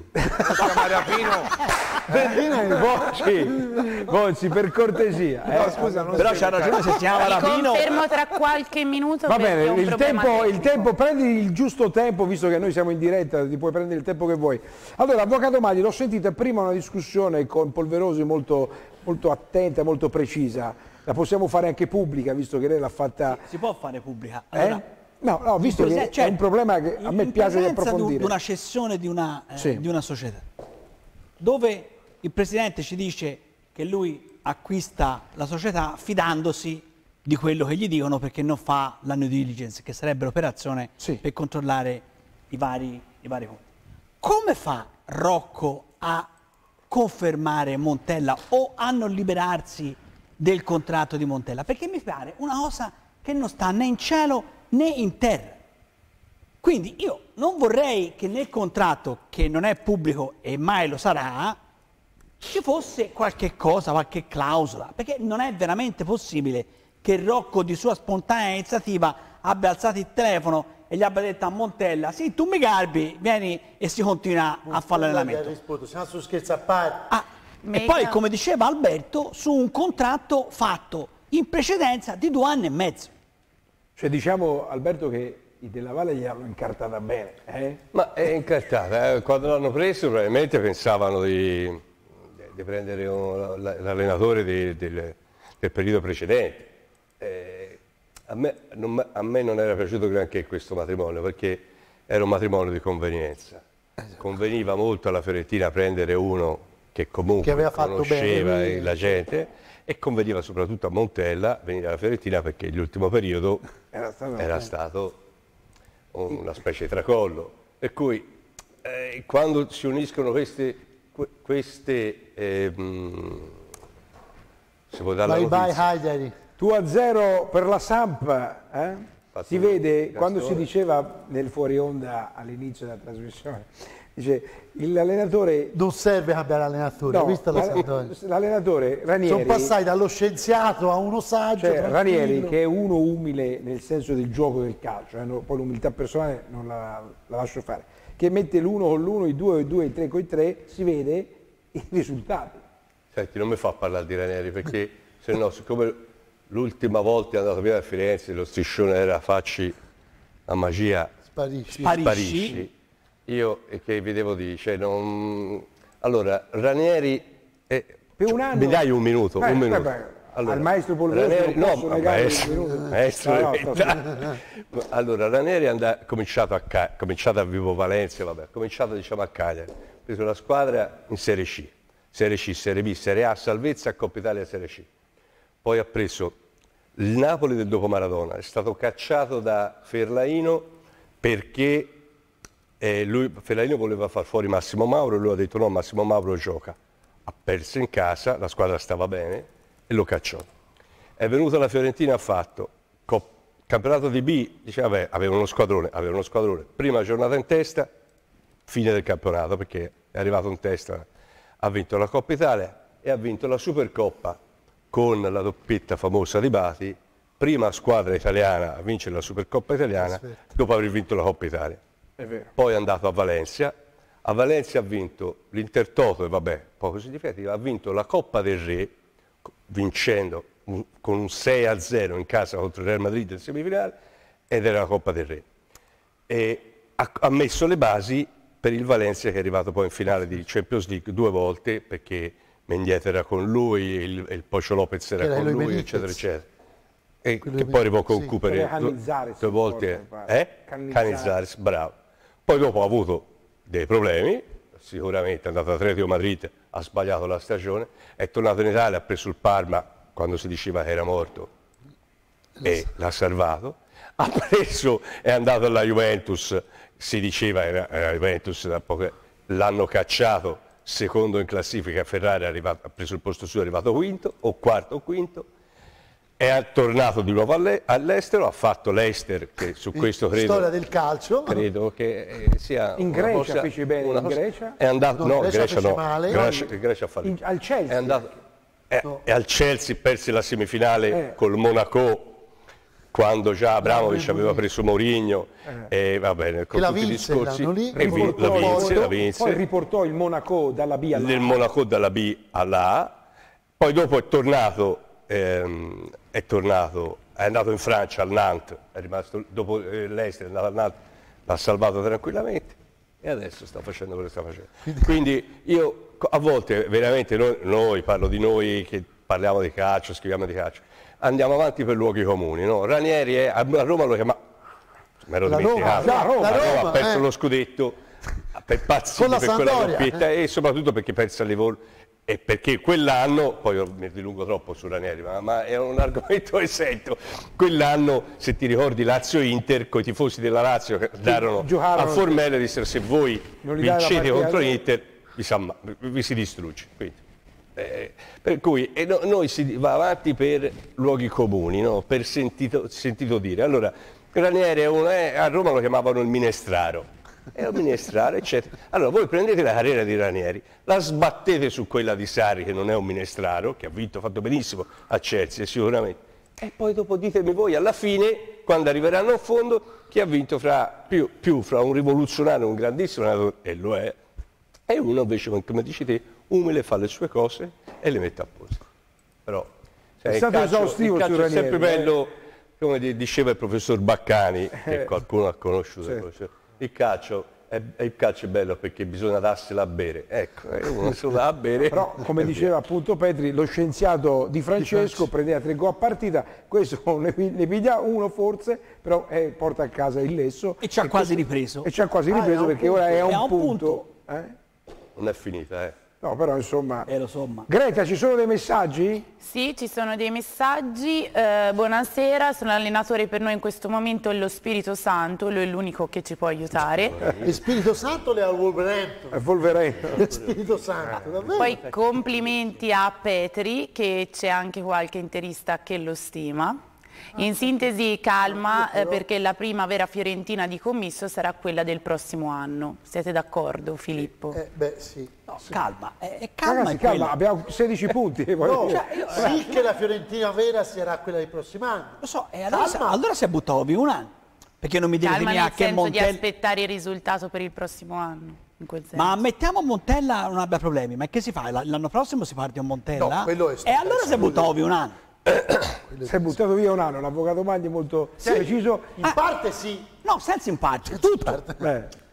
Bonci, Bonci, per cortesia. Eh. No, scusa, non però c'ha ragione se si chiama Rapino. Confermo tra qualche minuto. Va bene, un il tempo, il tempo, prendi il giusto tempo, visto che noi siamo in diretta, ti puoi prendere il tempo che vuoi. Allora, avvocato Magli, l'ho sentita prima una discussione con Polverosi molto, molto attenta, molto precisa. La possiamo fare anche pubblica, visto che lei l'ha fatta... Si, si può fare pubblica. Allora, eh? No, no, visto che cioè, è un problema che a me piace di approfondire. Di una cessione di una, eh, sì. di una società, dove il Presidente ci dice che lui acquista la società fidandosi di quello che gli dicono perché non fa la due diligence, che sarebbe l'operazione sì. per controllare i vari, i vari conti. Come fa Rocco a confermare Montella o a non liberarsi del contratto di Montella? Perché mi pare una cosa che non sta né in cielo né in terra. Quindi io non vorrei che nel contratto, che non è pubblico e mai lo sarà, ci fosse qualche cosa, qualche clausola, perché non è veramente possibile che Rocco di sua spontanea iniziativa abbia alzato il telefono e gli abbia detto a Montella: sì, tu mi garbi, vieni, e si continua a fare l'allenamento. Se non su scherzo a parte. Ah, e poi, come diceva Alberto, su un contratto fatto in precedenza di due anni e mezzo. Cioè diciamo, Alberto, che i Della Valle gli hanno incartata bene, eh? Ma è incartata, eh? Quando l'hanno preso probabilmente pensavano di, di prendere un, l'allenatore di, del, del periodo precedente. Eh, a, me, non, a me non era piaciuto granché questo matrimonio, perché era un matrimonio di convenienza. Conveniva molto alla Fiorentina prendere uno che comunque che aveva fatto conosceva bene la gente, e conveniva soprattutto a Montella venire alla Fiorentina perché l'ultimo periodo era stato, era stato una specie di tracollo. Per cui eh, quando si uniscono queste, queste eh, mh, si può dare la notizia. due a zero per la Samp, eh? Si vede quando si diceva nel fuori onda all'inizio della trasmissione, dice l'allenatore non serve cambiare allenatore, no, vista la l'allenatore Ranieri sono passati dallo scienziato a uno saggio, cioè Ranieri, che è uno umile nel senso del gioco del calcio, eh, no, poi l'umiltà personale non la, la lascio fare, che mette l'uno con l'uno, i due con i due, i tre con i tre, si vede i risultati. Senti, non mi fa parlare di Ranieri, perché se no, siccome l'ultima volta è andato via da Firenze, lo striscione era facci a magia sparisci, sparisci. io che vi devo dire, cioè non... allora Ranieri, eh, per un anno... mi dai un minuto, eh, un minuto. Vabbè, allora, al maestro Polverosi Ranieri, non posso no, negare maestro, un minuto. maestro No, di no, verità. Allora Ranieri ha cominciato a, Ca- cominciato a Vivo Valencia, vabbè, ha cominciato diciamo a Cagliari, ha preso la squadra in Serie C, Serie C, Serie B, Serie A, salvezza, Coppa Italia, Serie C. Poi ha preso il Napoli del dopo Maradona, è stato cacciato da Ferlaino perché eh, lui, Ferlaino voleva far fuori Massimo Mauro e lui ha detto no, Massimo Mauro gioca. Ha perso in casa, la squadra stava bene e lo cacciò. È venuto alla Fiorentina, ha fatto cop- campionato di B, diceva vabbè, aveva uno squadrone, aveva uno squadrone, prima giornata in testa, fine del campionato perché è arrivato in testa, ha vinto la Coppa Italia e ha vinto la Supercoppa con la doppietta famosa di Bati, prima squadra italiana a vincere la Supercoppa italiana dopo aver vinto la Coppa Italia. È vero. Poi è andato a Valencia, a Valencia ha vinto l'Intertoto e vabbè, poco significativo, ha vinto la Coppa del Re vincendo un, con un sei a zero in casa contro il Real Madrid in semifinale ed era la Coppa del Re. E ha, ha messo le basi per il Valencia che è arrivato poi in finale di Champions League due volte perché Mendieta era con lui, il, il Pocio Lopez era, era con lui, Benitez, eccetera, eccetera. E che poi arrivò con sì. Cooper due, due volte. Eh? Canizares, bravo. Poi dopo ha avuto dei problemi, sicuramente è andato all'Atletico Madrid, ha sbagliato la stagione, è tornato in Italia, ha preso il Parma quando si diceva che era morto e l'ha salvato. Ha preso, è andato alla Juventus, si diceva che era Juventus, l'hanno cacciato. Secondo in classifica, Ferrari è arrivato, ha preso il posto suo, è arrivato quinto, o quarto o quinto, è tornato di nuovo all'estero, ha fatto l'Ester, che su questo credo... Storia del calcio. Credo che sia... In Grecia cosa, fece bene, in Grecia? È andato, no, in Grecia, Grecia no, male. Grecia, Grecia ha fallito. Al Chelsea? È andato, è, no. è al Chelsea, perse la semifinale eh. col Monaco, quando già Abramovic no, aveva preso Mourinho eh. e va bene, con tutti i discorsi lì, e vi, la vinse, la vinse. Poi riportò il Monaco dalla B alla A. Il Monaco dalla B alla A, poi dopo è tornato, ehm, è tornato, è andato in Francia al Nantes, è rimasto dopo eh, l'Ester, è andato al Nantes, l'ha salvato tranquillamente e adesso sta facendo quello che sta facendo. Quindi io a volte veramente noi, noi parlo di noi che parliamo di calcio, scriviamo di calcio. Andiamo avanti per luoghi comuni, no? Ranieri è, a Roma lo chiama, mi ero dimenticato, la Roma, la Roma ha perso eh. lo scudetto per pazzi per quella doppietta e soprattutto perché perse a Livorno e perché quell'anno, poi io mi dilungo troppo su Ranieri, ma, ma è un argomento esento, quell'anno se ti ricordi Lazio-Inter, con i tifosi della Lazio che andarono a Formella e dissero se voi vincete contro l'Inter vi, vi si distrugge. Quindi. Eh, per cui eh, no, noi si va avanti per luoghi comuni, no? Per sentito, sentito dire. Allora, Ranieri è uno, eh, a Roma lo chiamavano il minestraro, è un minestraro, eccetera. Allora, voi prendete la carriera di Ranieri, la sbattete su quella di Sarri, che non è un minestraro, che ha vinto, ha fatto benissimo a Chelsea, sicuramente, e poi dopo ditemi voi alla fine, quando arriveranno in fondo, chi ha vinto fra, più, più fra un rivoluzionario, un grandissimo, e lo è, e uno invece, come dici te, umile, fa le sue cose e le mette a posto. Però cioè, è stato calcio, esaustivo il calcio su è sempre Ranieri, bello, eh. come diceva il professor Baccani, che qualcuno ha conosciuto, sì. il calcio è, il calcio è bello perché bisogna darsela a bere, ecco, uno se lo dà a bere. Però come diceva appunto Petri, lo scienziato di Francesco prendeva tre gol a partita, questo ne, ne piglia uno forse, però eh, porta a casa il Lesso. E ci ha quasi questo, ripreso. E ci ha quasi ripreso ah, perché punto. ora è a un, è un punto. punto. Eh? Non è finita, eh. No, però insomma... Eh, lo so, ma... Greta, ci sono dei messaggi? Sì, ci sono dei messaggi. Eh, buonasera, sono l'allenatore per noi in questo momento è lo Spirito Santo, lui è l'unico che ci può aiutare. E Spirito Santo le ha Wolverhampton. È Wolverhampton. Spirito Santo, davvero. Poi complimenti a Petri, che c'è anche qualche interista che lo stima. In sintesi, calma, eh, perché la prima vera Fiorentina di commisso sarà quella del prossimo anno. Siete d'accordo, Filippo? Eh, beh, sì. No, sì. calma, eh, calma, Ragazzi, calma, abbiamo sedici punti. No, cioè, io, sì che la Fiorentina vera sarà quella del prossimo anno. Lo so, e allora, si, allora si è buttato via un anno. Perché non mi devi calma dire nel che senso Montella... di aspettare il risultato per il prossimo anno. In quel senso. Ma ammettiamo Montella non abbia problemi, ma che si fa? L'anno prossimo si parte a Montella? No, quello è e allora si è buttato via un anno. Si è buttato via un anno, l'avvocato Magni molto sì, preciso. In ah, parte sì. No, senza in parte, tutto. Beh.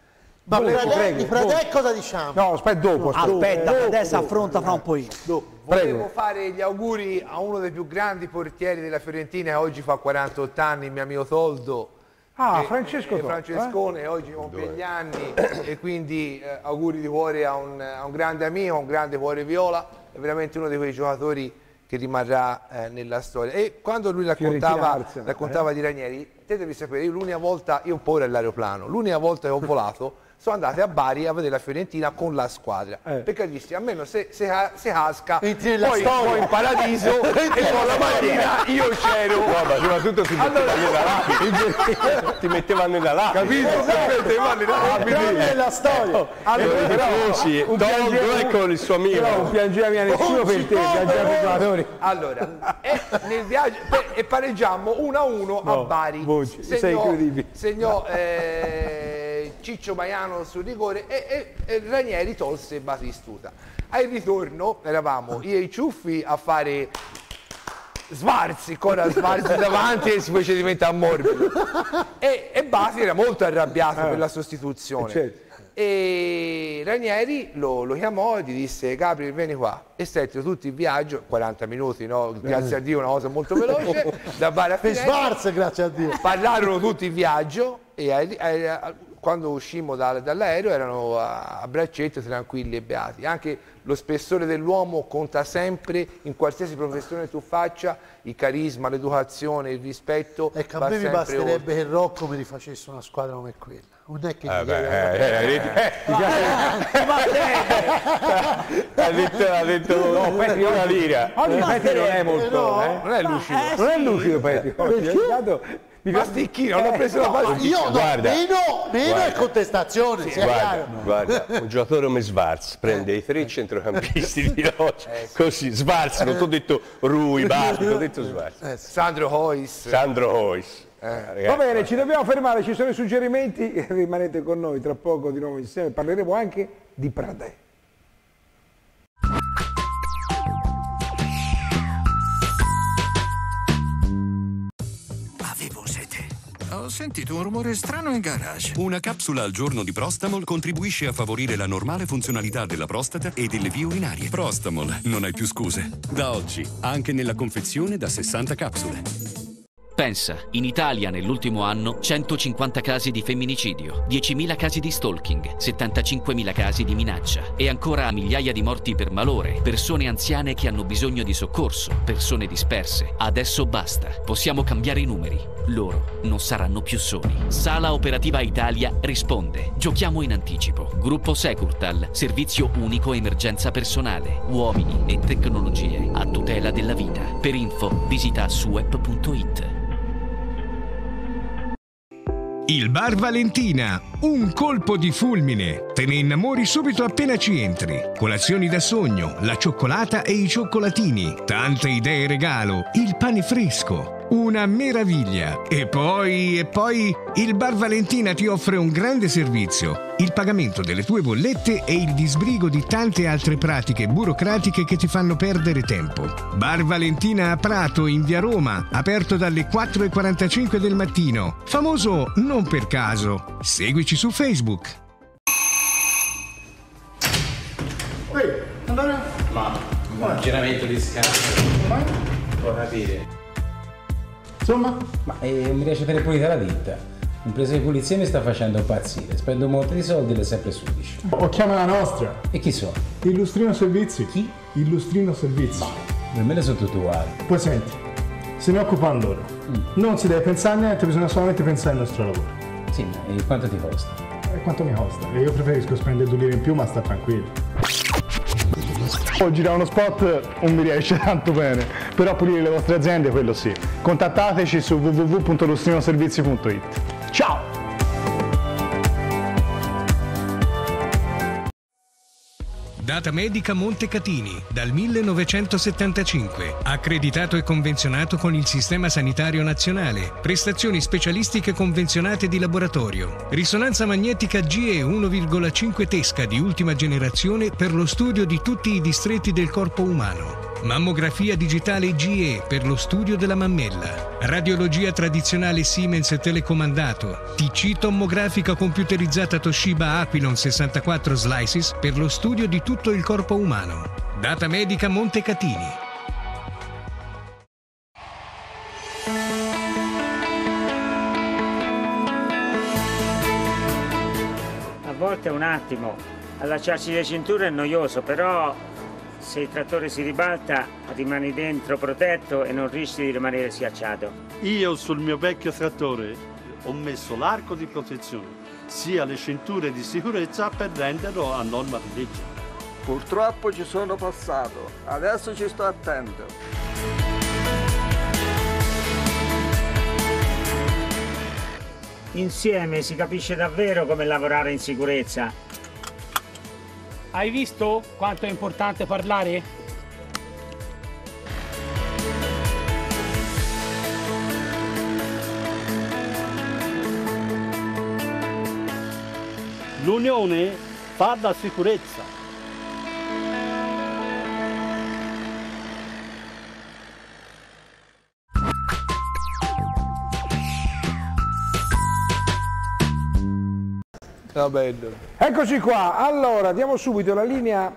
Ma Volevo, Pradè, prego, di Pradè dopo. cosa diciamo? No, aspetta dopo. Aspetta, Aspetta, dopo, adesso dopo. affronta fra un pochino. Volevo Prego. fare gli auguri a uno dei più grandi portieri della Fiorentina, che oggi fa quarantotto anni, il mio amico Toldo. Ah, che- Francesco eh, Toldo, Francescone, oggi compie gli anni e quindi eh, auguri di cuore a un, a un grande amico, a un grande cuore viola, è veramente uno di quei giocatori che rimarrà eh, nella storia. E quando lui raccontava, Fiorentina-Arsenal, raccontava di Ranieri, te devi sapere, io l'unica volta, io ho paura dell'aeroplano, l'unica volta che ho volato sono andate a Bari a vedere la Fiorentina con la squadra, Eh. perché dissi almeno se, se, ca- se casca Entri nella poi, storia. poi in paradiso e con la mattina io c'ero. No, ma soprattutto ti metteva nella lapide. Ti metteva nella lapide. Capito? Sapete, vanno là, Entriamo nella storia. Allora, I però, tifosi, un Toldo piangeva- è con il suo amico. Però non piangeva mia nessuno Oh, per si te, può, piangeva per i però. giocatori. Allora, e nel viaggio e- e pareggiammo uno a uno a No, Bari. voci, sei incredibile. Segnò eh, Ciccio Maiano sul rigore e, e, e Ranieri tolse Batistuta. Al ritorno eravamo io e i ciuffi a fare Svarzi, ancora Svarzi davanti e si fece diventare morbido. E, e Bati era molto arrabbiato per la sostituzione. Eh, certo. E Ranieri lo, lo chiamò e gli disse: Gabriel, vieni qua. E stettero tutti in viaggio, quaranta minuti, no? Grazie a Dio, una cosa molto veloce, da Bari a Per Firenze. Schwarz, grazie a Dio. Parlarono tutti in viaggio e a- a- a- quando uscimmo dal- dall'aereo erano a, a braccetto, tranquilli e beati. Anche lo spessore dell'uomo conta sempre, in qualsiasi professione tu faccia, il carisma, l'educazione, il rispetto. Ecco, a va me mi sempre basterebbe che Rocco mi rifacesse una squadra come quella. Non è che Eh, gli beh, chieda- eh, eh, eh, ha detto, ha detto no, Petri, una oggi- lira. Oggi Petri non è molto, no. eh? Non è lucido. eh, Non è sì. lucido Petri. Oggi, è stato- mi Ma fa- sticchino, hanno preso la No, palla. io no, Guarda. meno, meno Guarda. è contestazione, sia Guarda, chiaro. guarda, un giocatore come Svarz prende i tre centrocampisti di oggi, così Svarz, non ti ho detto Rui, Bardi, ti ho detto Svarz. Sandro Hois. Sandro Hois. Eh, Va bene, ci dobbiamo fermare, ci sono i suggerimenti, rimanete con noi, tra poco di nuovo insieme parleremo anche di Pradè. Avevo sete. Ho sentito un rumore strano in garage. Una capsula al giorno di Prostamol contribuisce a favorire la normale funzionalità della prostata e delle vie urinarie. Prostamol, non hai più scuse. Da oggi, anche nella confezione da sessanta capsule. Pensa, in Italia nell'ultimo anno centocinquanta casi di femminicidio, diecimila casi di stalking, settantacinquemila casi di minaccia e ancora migliaia di morti per malore, persone anziane che hanno bisogno di soccorso, persone disperse. Adesso basta, possiamo cambiare i numeri. Loro non saranno più soli. Sala Operativa Italia risponde. Giochiamo in anticipo. Gruppo Securtal, servizio unico emergenza personale, uomini e tecnologie a tutela della vita. Per info visita suep punto it. Il Bar Valentina, un colpo di fulmine. Te ne innamori subito appena ci entri. Colazioni da sogno, la cioccolata e i cioccolatini, tante idee regalo, il pane fresco. Una meraviglia. E poi, e poi, il Bar Valentina ti offre un grande servizio, il pagamento delle tue bollette e il disbrigo di tante altre pratiche burocratiche che ti fanno perdere tempo. Bar Valentina a Prato, in via Roma, aperto dalle quattro e quarantacinque del mattino. Famoso non per caso. Seguici su Facebook. Ehi, andare? Ma un giramento di scala. Ma? Può capire. Insomma? Ma eh, non mi riesce a tenere pulita la ditta. L'impresa di pulizia mi sta facendo impazzire. Spendo un monte di soldi e le sempre sudici. O chiama la nostra. E chi sono? Illustrino Servizi. Chi? Illustrino Servizi. Per me sono tutti uguali. Poi senti, se ne occupano loro. Mm. Non si deve pensare a niente, bisogna solamente pensare al nostro lavoro. Sì, ma e quanto ti costa? E quanto mi costa? E io preferisco spendere due lire in più, ma sta tranquillo. Oh, girare uno spot non mi riesce tanto bene, però pulire le vostre aziende, quello sì. Contattateci su w w w punto lustrinoservizi punto it. Ciao! Data Medica Montecatini, dal millenovecentosettantacinque. Accreditato e convenzionato con il Sistema Sanitario Nazionale. Prestazioni specialistiche convenzionate di laboratorio. Risonanza magnetica G E uno virgola cinque Tesca di ultima generazione per lo studio di tutti i distretti del corpo umano. Mammografia digitale G E per lo studio della mammella. Radiologia tradizionale Siemens telecomandato. T C tommografica computerizzata Toshiba Aquilon sessantaquattro Slices per lo studio di tutto il corpo umano. Data Medica Montecatini. A volte un attimo, allacciarsi le cinture è noioso, però se il trattore si ribalta rimani dentro protetto e non rischi di rimanere schiacciato. Io sul mio vecchio trattore ho messo l'arco di protezione, sia le cinture di sicurezza per renderlo a norma di legge. Purtroppo ci sono passato, adesso ci sto attento. Insieme si capisce davvero come lavorare in sicurezza. Hai visto quanto è importante parlare? L'unione fa la sicurezza. Eccoci qua, allora diamo subito la linea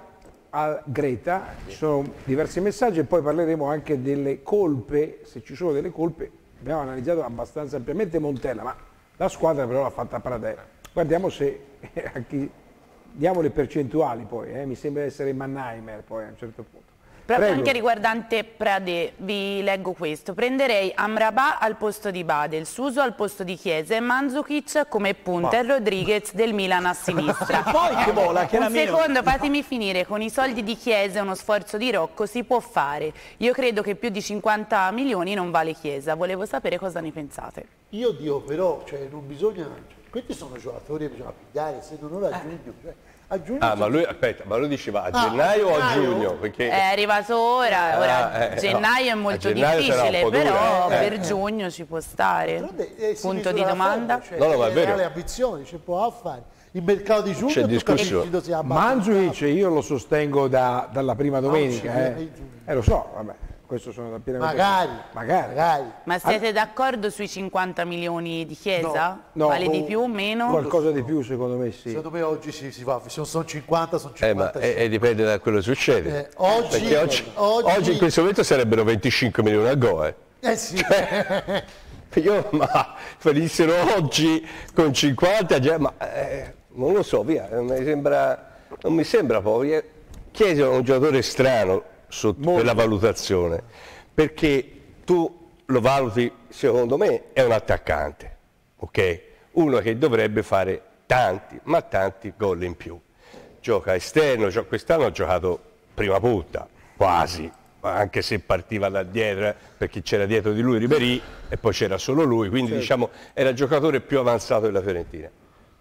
a Greta, ci sono diversi messaggi e poi parleremo anche delle colpe, se ci sono delle colpe. Abbiamo analizzato abbastanza ampiamente Montella, ma la squadra però l'ha fatta Pradella. Guardiamo se a chi diamo le percentuali poi, eh? Mi sembra essere Mannheimer poi a un certo punto. Proprio anche riguardante Pradè, vi leggo questo. Prenderei Amrabat al posto di Badel, Suso al posto di Chiesa e Mandzukic come punta e Rodriguez del Milan a sinistra. Poi che vola, che Un era meno. secondo, fatemi finire, con i soldi di Chiesa e uno sforzo di Rocco si può fare. Io credo che più di cinquanta milioni non vale Chiesa, volevo sapere cosa ne pensate. Io dico però, cioè, non bisogna, questi sono giocatori che bisogna pigliare, se non ora a giugno. Cioè, a giugno ah, ma lui, aspetta, ma lui diceva a gennaio ah, o a giugno? Perché... È arrivato ora, ora ah, eh, gennaio no. è molto gennaio difficile, però dura, eh. per giugno ci può stare. Eh, Punto di domanda? Forma, cioè, no, no, ma è vero. le ambizioni, ci può fare. Il mercato di giugno c'è discussione. Mandzukic io lo sostengo da, dalla prima domenica, no, eh. eh lo so, vabbè. Questo sono da pienamente magari, magari, magari. Ma siete All... d'accordo sui cinquanta milioni di Chiesa? No, no, vale di più o meno? Qualcosa di più secondo me sì. Secondo me oggi si, si va, se sono cinquanta, sono cinquanta. Eh, ma e, e dipende da quello che succede. Eh, oggi, oggi, oggi... oggi in questo momento sarebbero venticinque milioni a go. Eh, eh sì. Cioè, io ma venissero oggi con cinquanta, già, ma eh, non lo so, via, non mi sembra, non mi sembra poco. Chiesa è un giocatore strano sotto, per la valutazione. Perché tu lo valuti, secondo me, è un attaccante, ok? Uno che dovrebbe fare tanti, ma tanti gol in più. Gioca esterno, cioè quest'anno ha giocato prima punta, quasi, anche se partiva da dietro, perché c'era dietro di lui Ribéry e poi c'era solo lui, quindi certo. Diciamo era il giocatore più avanzato della Fiorentina.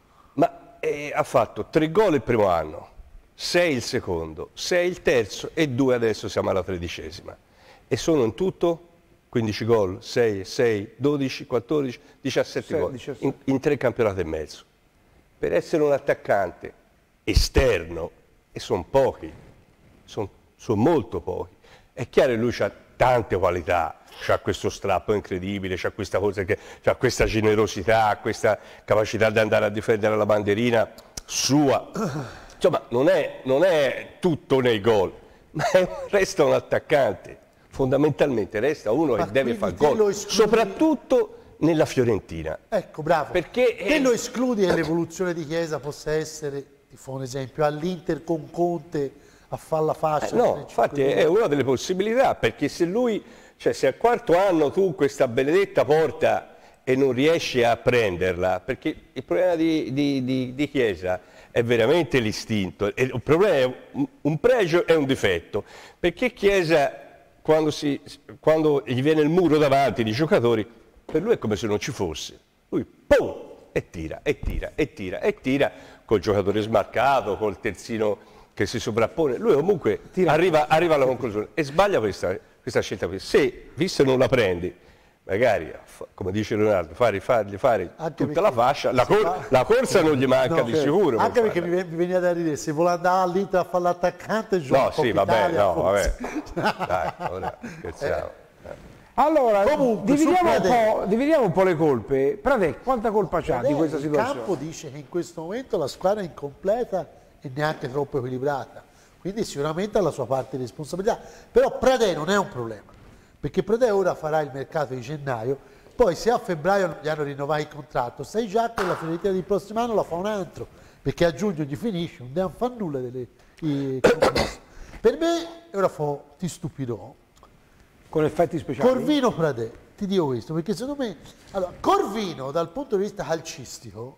Ma eh, ha fatto tre gol il primo anno, sei il secondo, sei il terzo e due adesso siamo alla tredicesima. E sono in tutto quindici gol, sei, sei, dodici, quattordici, diciassette gol in, in tre campionati e mezzo. Per essere un attaccante esterno, e sono pochi, sono son molto pochi, è chiaro che lui ha tante qualità, ha questo strappo incredibile, ha questa cosa che ha questa generosità, questa capacità di andare a difendere la bandierina sua. Insomma, non è, non è tutto nei gol, ma è, resta un attaccante. Fondamentalmente resta uno ma che deve fare gol, soprattutto nella Fiorentina. Ecco, bravo. Perché te è... lo escludi che l'evoluzione di Chiesa possa essere, ti fa un esempio, all'Inter con Conte a far la fascia? Eh, no, infatti è una delle possibilità, perché se lui, cioè se al quarto anno tu questa benedetta porta e non riesci a prenderla, perché il problema di, di, di, di Chiesa è veramente l'istinto, e il problema è un, un pregio e un difetto, perché Chiesa... Quando, si, quando gli viene il muro davanti di giocatori, per lui è come se non ci fosse. Lui pum, e tira, e tira, e tira, e tira, col giocatore smarcato, col terzino che si sovrappone, lui comunque arriva, arriva alla conclusione e sbaglia questa, questa scelta qui. Se, visto non la prendi, magari, come dice Leonardo, fare, fargli fare Anche tutta la fascia, la, cor- fa... la corsa non gli manca no, di certo. sicuro. Anche perché mi, mi veniva da ridere, se vuole andare all'Inter a fare l'attaccante, gioca no, sì, vabbè, Italia, no, vabbè. forse. Dai, ora scherziamo. Allora, Comunque, dividiamo, un Pradè, po', dividiamo un po' le colpe. Pradè, quanta colpa c'ha di questa il situazione? campo dice che in questo momento la squadra è incompleta e neanche troppo equilibrata, quindi sicuramente ha la sua parte di responsabilità, però Pradè non è un problema, perché Pradè ora farà il mercato di gennaio, poi se a febbraio non gli hanno rinnovato il contratto, sai già che la Fiorentina del prossimo anno la fa un altro, perché a giugno gli finisce, non fa nulla delle i compromesso. Per me, ora fo, ti stupirò, con effetti speciali. Corvino Pradè, ti dico questo, perché secondo me, allora, Corvino dal punto di vista calcistico,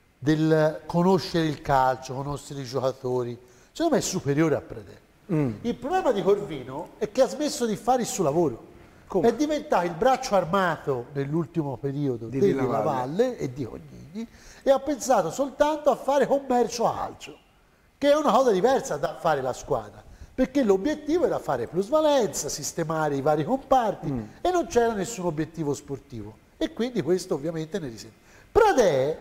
del conoscere il calcio, conoscere i giocatori, secondo me è superiore a Pradè. Mm. Il problema di Corvino è che ha smesso di fare il suo lavoro. Come? È diventato il braccio armato nell'ultimo periodo di Della Valle. Valle e di Cognini e ha pensato soltanto a fare commercio alcio, che è una cosa diversa da fare la squadra, perché l'obiettivo era fare plusvalenza, sistemare i vari comparti mm. e non c'era nessun obiettivo sportivo e quindi questo ovviamente ne risente. Pradè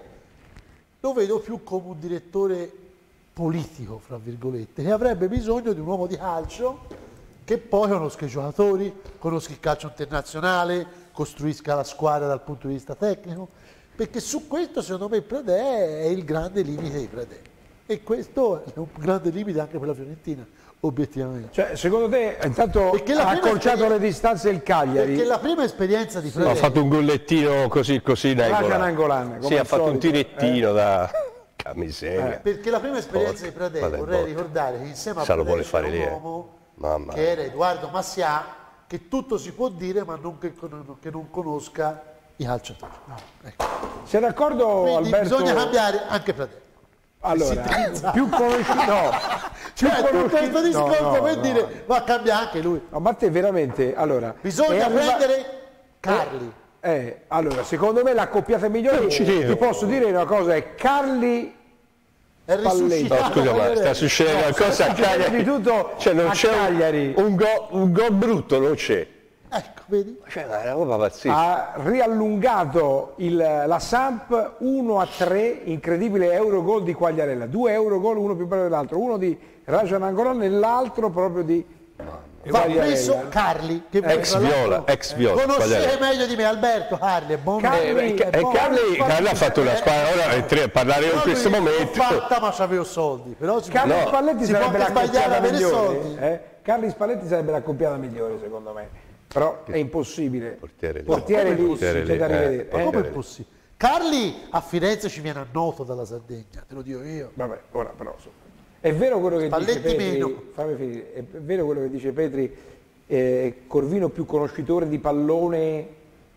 lo vedo più come un direttore politico, fra virgolette, che avrebbe bisogno di un uomo di calcio che poi conosca i giocatori, conosca il calcio internazionale, costruisca la squadra dal punto di vista tecnico, perché su questo secondo me Pradè è il grande limite di Pradè e questo è un grande limite anche per la Fiorentina, obiettivamente. Cioè, secondo te, intanto ha accorciato le distanze il Cagliari? Perché la prima esperienza di Pradè... Ha fatto un gollettino così, così, Nangolan. Sì, ha fatto un tirettino eh? da... miseria. Eh, perché la prima esperienza oh, di Pradè, vorrei botta. ricordare che insieme a Sa Pradè vuole fare c'era lì, un uomo Mamma. che era Edoardo Massià, che tutto si può dire ma non che, che non conosca i calciatori. No, ecco. Sei d'accordo, Quindi Alberto? bisogna cambiare anche Pradè. Allora, più conosciuto, no, cioè tutto questo discorso no, no, per no. dire va a cambiare anche lui. No, ma te veramente, allora, bisogna arriva... prendere Carli. Eh, eh, allora, secondo me l'accoppiata migliore, ti posso dire una cosa, è Carli Spalletti. No, scusa, ma sta succedendo no, qualcosa a Cagliari. Di tutto cioè, non a c'è Cagliari. un, un gol un go brutto, non c'è. Ecco, vedi? Cioè, è una roba pazzesca. Ha riallungato il, la Samp uno a tre, incredibile Eurogol di Quagliarella, due Eurogol, uno più bello dell'altro, uno di Raja Nangolan e l'altro proprio di va preso Carli, che ex Viola, ex Viola. Conoscete meglio di me Alberto, Carli è buon. Carli, eh, è buon, Carli, Carli ha fatto una squadra, ora è tre, parlare in questo momento. L'ho fatta ma c'avevo soldi, però si Carli no, Spalletti si sarebbe la sbagliare migliore, soldi. Eh? Carli Spalletti sarebbe la coppiata migliore secondo me, però è impossibile. Portiere, portiere lì, lì, portiere c'è da rivedere. Eh, come è possibile? Carli a Firenze ci viene a Noto dalla Sardegna, te lo dico io. Vabbè, ora però è vero quello che Spalletti dice Petri, meno. fammi finire, è vero quello che dice Petri, eh, Corvino più conoscitore di pallone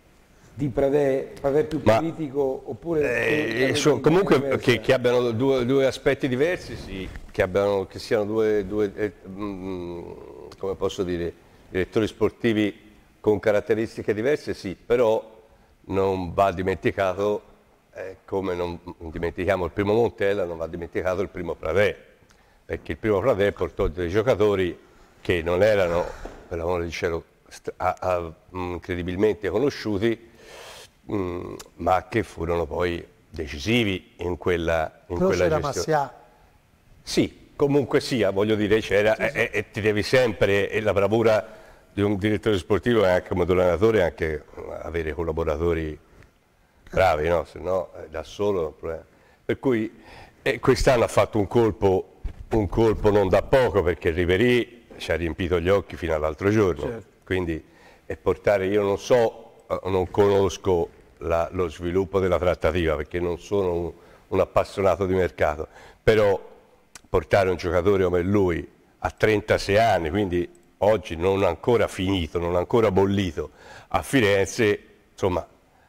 di Pradè, Pradè più Ma, politico oppure... Eh, so, comunque che, che abbiano due, due aspetti diversi, sì, che, abbiano, che siano due, due eh, mh, come posso dire, direttori sportivi con caratteristiche diverse, sì, però non va dimenticato, eh, come non dimentichiamo il primo Montella, non va dimenticato il primo Pradè, perché il primo Pradè portò dei giocatori che non erano, per l'amore di cielo, a, a, incredibilmente conosciuti, mh, ma che furono poi decisivi in quella, in però quella c'era gestione. Massià. Sì, comunque sia, voglio dire, c'era, sì, sì. E, e ti devi sempre, e la bravura di un direttore sportivo è anche come di un allenatore, anche avere collaboratori bravi, no? Se no eh, da solo è un problema. Per cui eh, quest'anno ha fatto un colpo, un colpo non da poco, perché Ribéry ci ha riempito gli occhi fino all'altro giorno, certo. Quindi e portare, io non so, non conosco la, lo sviluppo della trattativa perché non sono un, un appassionato di mercato, però portare un giocatore come lui a trentasei anni, quindi oggi non ancora finito, non ancora bollito, a Firenze, insomma,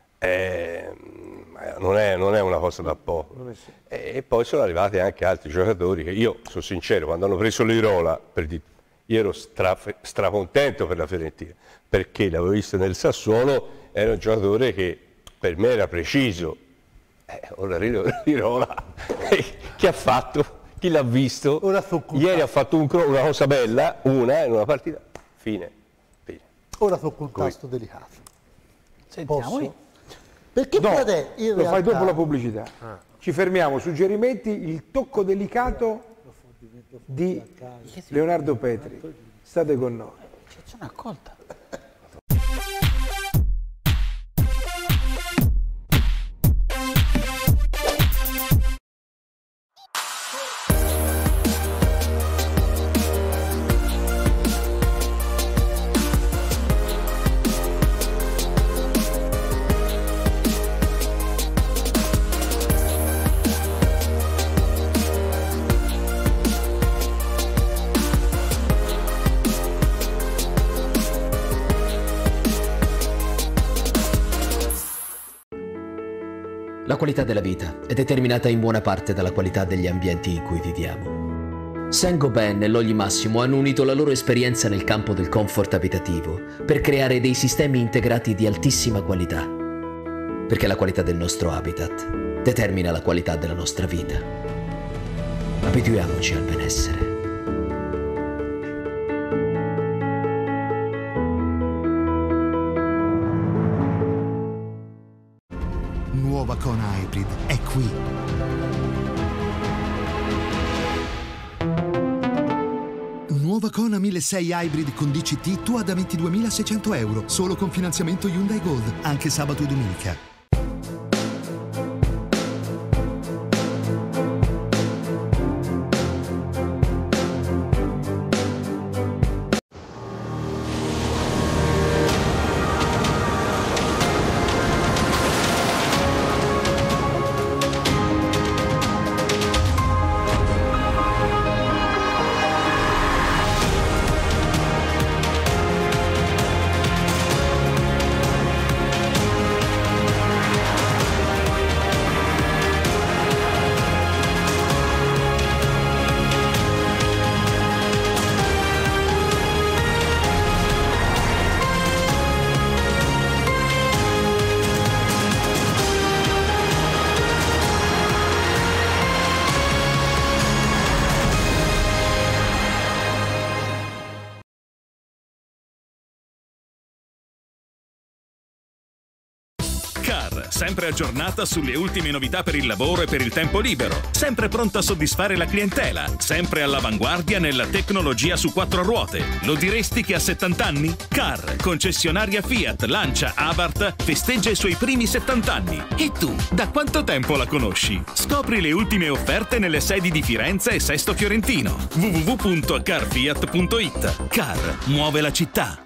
eh, non, è, non è una cosa da poco. E, e poi sono arrivati anche altri giocatori che io, sono sincero, quando hanno preso l'Irola, per di, io ero stra, stracontento per la Fiorentina, perché l'avevo visto nel Sassuolo, era un giocatore che per me era preciso. Eh, ora l'Irola, che ha fatto? chi l'ha visto, ieri ha fatto un, una cosa bella, una in una partita, fine. fine. Ora tocco un tasto delicato. Sentiamo. Posso? Perché No, Pradè in lo realtà... fai dopo la pubblicità. Ah. Ci fermiamo, suggerimenti, il tocco delicato di Leonardo Petri. State con noi. Sono accolta. La qualità della vita è determinata in buona parte dalla qualità degli ambienti in cui viviamo. Saint-Gobain e Logli Massimo hanno unito la loro esperienza nel campo del comfort abitativo per creare dei sistemi integrati di altissima qualità. Perché la qualità del nostro habitat determina la qualità della nostra vita. Abituiamoci al benessere. Nuova Kona Hybrid è qui. Nuova Kona milleseicento Hybrid con D C T tua da ventiduemilaseicento euro, solo con finanziamento Hyundai Gold, anche sabato e domenica. Sempre aggiornata sulle ultime novità per il lavoro e per il tempo libero, sempre pronta a soddisfare la clientela, sempre all'avanguardia nella tecnologia su quattro ruote. Lo diresti che ha settanta anni? Car, concessionaria Fiat, lancia Abarth, festeggia i suoi primi settanta anni. E tu, da quanto tempo la conosci? Scopri le ultime offerte nelle sedi di Firenze e Sesto Fiorentino. w w w punto carfiat punto it. Car, muove la città.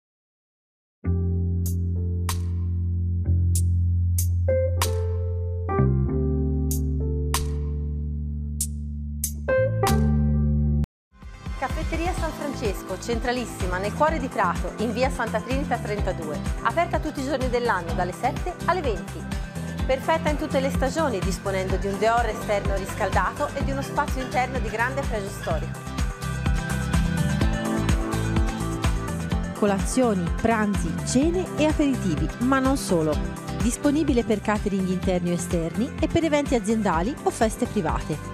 Caffetteria San Francesco, centralissima, nel cuore di Prato, in via Santa Trinita trentadue. Aperta tutti i giorni dell'anno, dalle sette alle venti. Perfetta in tutte le stagioni, disponendo di un dehors esterno riscaldato e di uno spazio interno di grande pregio storico. Colazioni, pranzi, cene e aperitivi, ma non solo. Disponibile per catering interni o esterni e per eventi aziendali o feste private.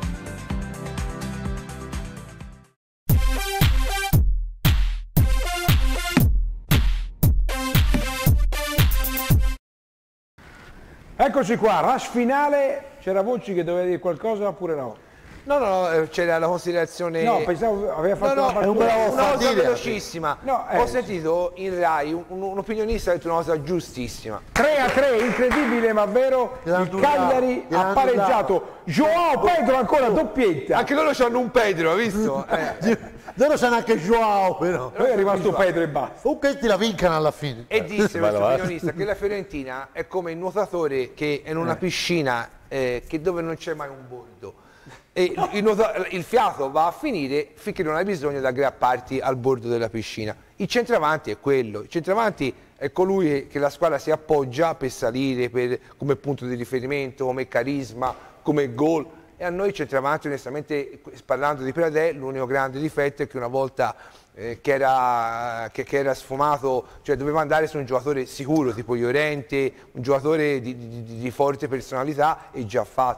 Eccoci qua, rush finale. C'era Voci che doveva dire qualcosa oppure no? No, no, c'era la considerazione... No, pensavo aveva fatto no, una no, battuta. una cosa velocissima. No, eh. Ho sentito in Rai un, un opinionista ha detto una cosa giustissima. tre a tre, incredibile ma vero. Il Cagliari ha pareggiato. Joao Pedro ancora doppietta. Anche loro hanno un Pedro, hai visto? Eh. Loro c'hanno anche Joao, però. Noi è rimasto Pedro e basta. Comunque ti la vincano alla fine. E disse questo opinionista che la Fiorentina è come il nuotatore che è in una piscina eh, che dove non c'è mai un bordo. E il, nuoto, il fiato va a finire finché non hai bisogno di aggrapparti al bordo della piscina. Il centravanti è quello, il centravanti è colui che la squadra si appoggia per salire, per, come punto di riferimento, come carisma, come gol. E a noi il centravanti, onestamente, parlando di Pradè, l'unico grande difetto è che una volta eh, che, era, che, che era sfumato, cioè doveva andare su un giocatore sicuro, tipo Llorente, un giocatore di, di, di forte personalità, e già fatto.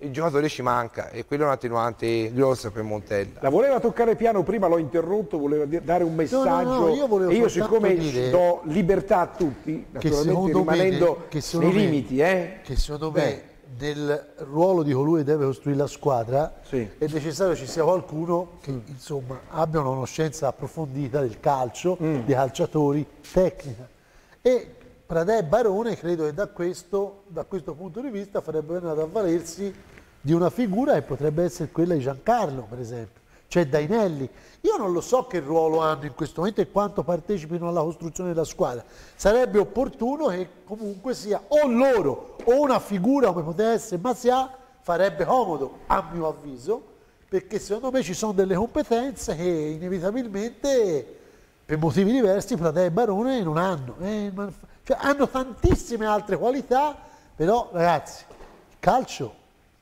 il giocatore ci manca e quello è un attenuante grosso per Montella. La voleva toccare piano prima, l'ho interrotto, voleva di- dare un messaggio. No, no, no, io volevo e io soltanto siccome dire do libertà a tutti, che naturalmente secondo rimanendo me, che secondo nei me- limiti, eh? che secondo me Beh. nel ruolo di colui che deve costruire la squadra Sì. è necessario ci sia qualcuno che insomma abbia una conoscenza approfondita del calcio, Mm. dei calciatori, tecnica. E Pradè e Barone credo che da questo, da questo punto di vista farebbe bene ad avvalersi di una figura che potrebbe essere quella di Giancarlo, per esempio, cioè Dainelli. Io non lo so che ruolo hanno in questo momento e quanto partecipino alla costruzione della squadra. Sarebbe opportuno che comunque sia o loro o una figura come poteva essere Masia, farebbe comodo, a mio avviso, perché secondo me ci sono delle competenze che inevitabilmente, per motivi diversi, Pradè e Barone non hanno. Eh, ma- cioè, hanno tantissime altre qualità, però ragazzi, il calcio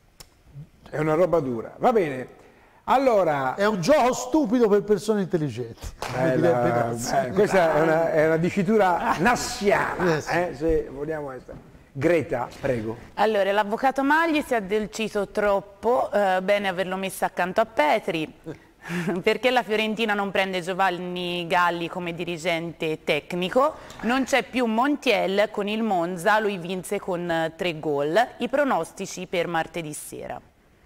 È una roba dura. Va bene. Allora, è un gioco stupido per persone intelligenti. come direbbe bella, Nazzi. eh, questa è una, è una dicitura nassiana, eh, se vogliamo essere. Greta, prego. Allora, l'avvocato Magli si è addolcito troppo, eh, bene averlo messo accanto a Petri, perché la Fiorentina non prende Giovanni Galli come dirigente tecnico, non c'è più Montiel, con il Monza lui vinse con eh, tre gol, i pronostici per martedì sera.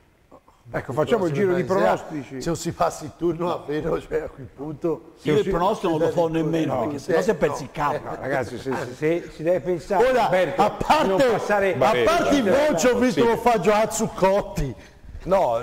Ecco, facciamo il giro di pronostici. Se non si passa il turno a vero, cioè a quel punto... Io il pronostico non lo fa nemmeno, No, perché sennò eh, si è persi il no, capo. eh, No, ragazzi, se, se- se si deve pensare, Ora, Alberto, a di parte, non passare... a parte il voce, ho visto sì. lo fa giocare Zuccotti. No,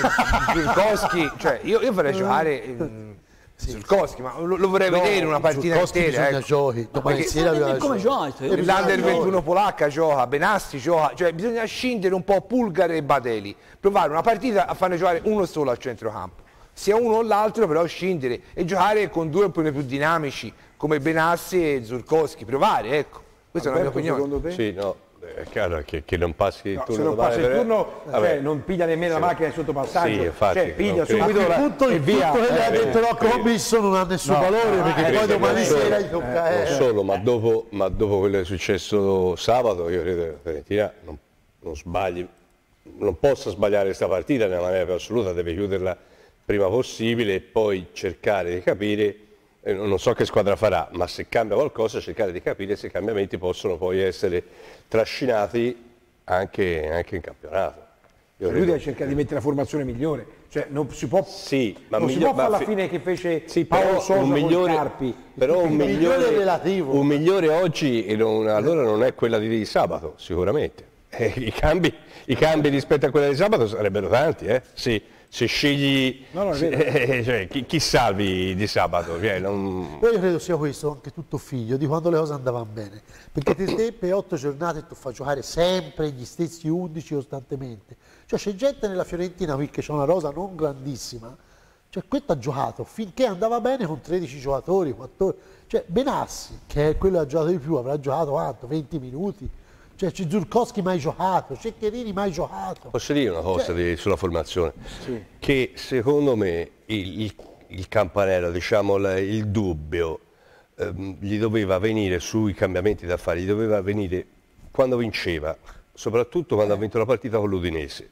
Zurkowski, cioè io, io farei giocare mm, Zurkowski, ma lo, lo vorrei No, vedere una partita Zuccoski intera. bisogna ecco. giochi, domani Perché- sera bisogna come giocare. giochi? E bisogna L'Under giocare. ventuno polacca gioca, Benassi gioca, cioè bisogna scindere un po' Pulgar e Badeli, provare una partita a farne giocare uno solo al centrocampo, sia uno o l'altro, però scindere e giocare con due un po' più dinamici come Benassi e Zurkowski, provare, ecco, questa Alberto, è la mia opinione. secondo te? Sì, no, è chiaro che, che non passi il No, turno se non domani passa il per- turno, Vabbè. cioè, non piglia nemmeno Sì. la macchina di sottopassaggio, Sì, infatti, cioè piglia non credo. subito A la, quel punto e il via. tutto che le ha Eh, detto Rocco credo. Commisso non ha nessun No, valore, no, perché eh, poi credo domani che sera non gli tocca... non eh. solo, ma dopo, ma dopo quello che è successo sabato, io credo che la Fiorentina non, non sbagli, non possa sbagliare questa partita nella maniera più assoluta, deve chiuderla prima possibile e poi cercare di capire, eh, non so che squadra farà, ma se cambia qualcosa cercare di capire se i cambiamenti possono poi essere trascinati anche, anche in campionato. Io Lui credo- deve cercare di mettere la formazione migliore, cioè non si può, Sì, ma non si miglior- può fare ma la fi- fine che fece Sì, Paolo però Sosa un con migliore, Scarpi. però un Il migliore migliore, è relativo. un migliore oggi e non- allora non è quella di sabato, sicuramente. Eh, i, cambi, I cambi rispetto a quella di sabato sarebbero tanti, eh? Sì, se scegli No, no, è se- vero. eh, cioè, chi, chi salvi di sabato? Cioè, non- Però io credo sia questo anche tutto figlio di quando le cose andavano bene, perché te, te per otto giornate tu fai giocare sempre gli stessi undici costantemente, cioè c'è gente nella Fiorentina qui che c'ha una rosa non grandissima, cioè questo ha giocato finché andava bene con tredici giocatori, quattordici, cioè Benassi che è quello che ha giocato di più avrà giocato quanto? venti minuti, cioè c'è Zurkowski mai giocato, Ceccherini mai giocato. Posso dire una cosa Cioè- di- sulla formazione? Che secondo me il, il- il campanello, diciamo la- il dubbio, ehm, gli doveva venire sui cambiamenti da fare, gli doveva venire quando vinceva, soprattutto quando ha vinto la partita con l'Udinese.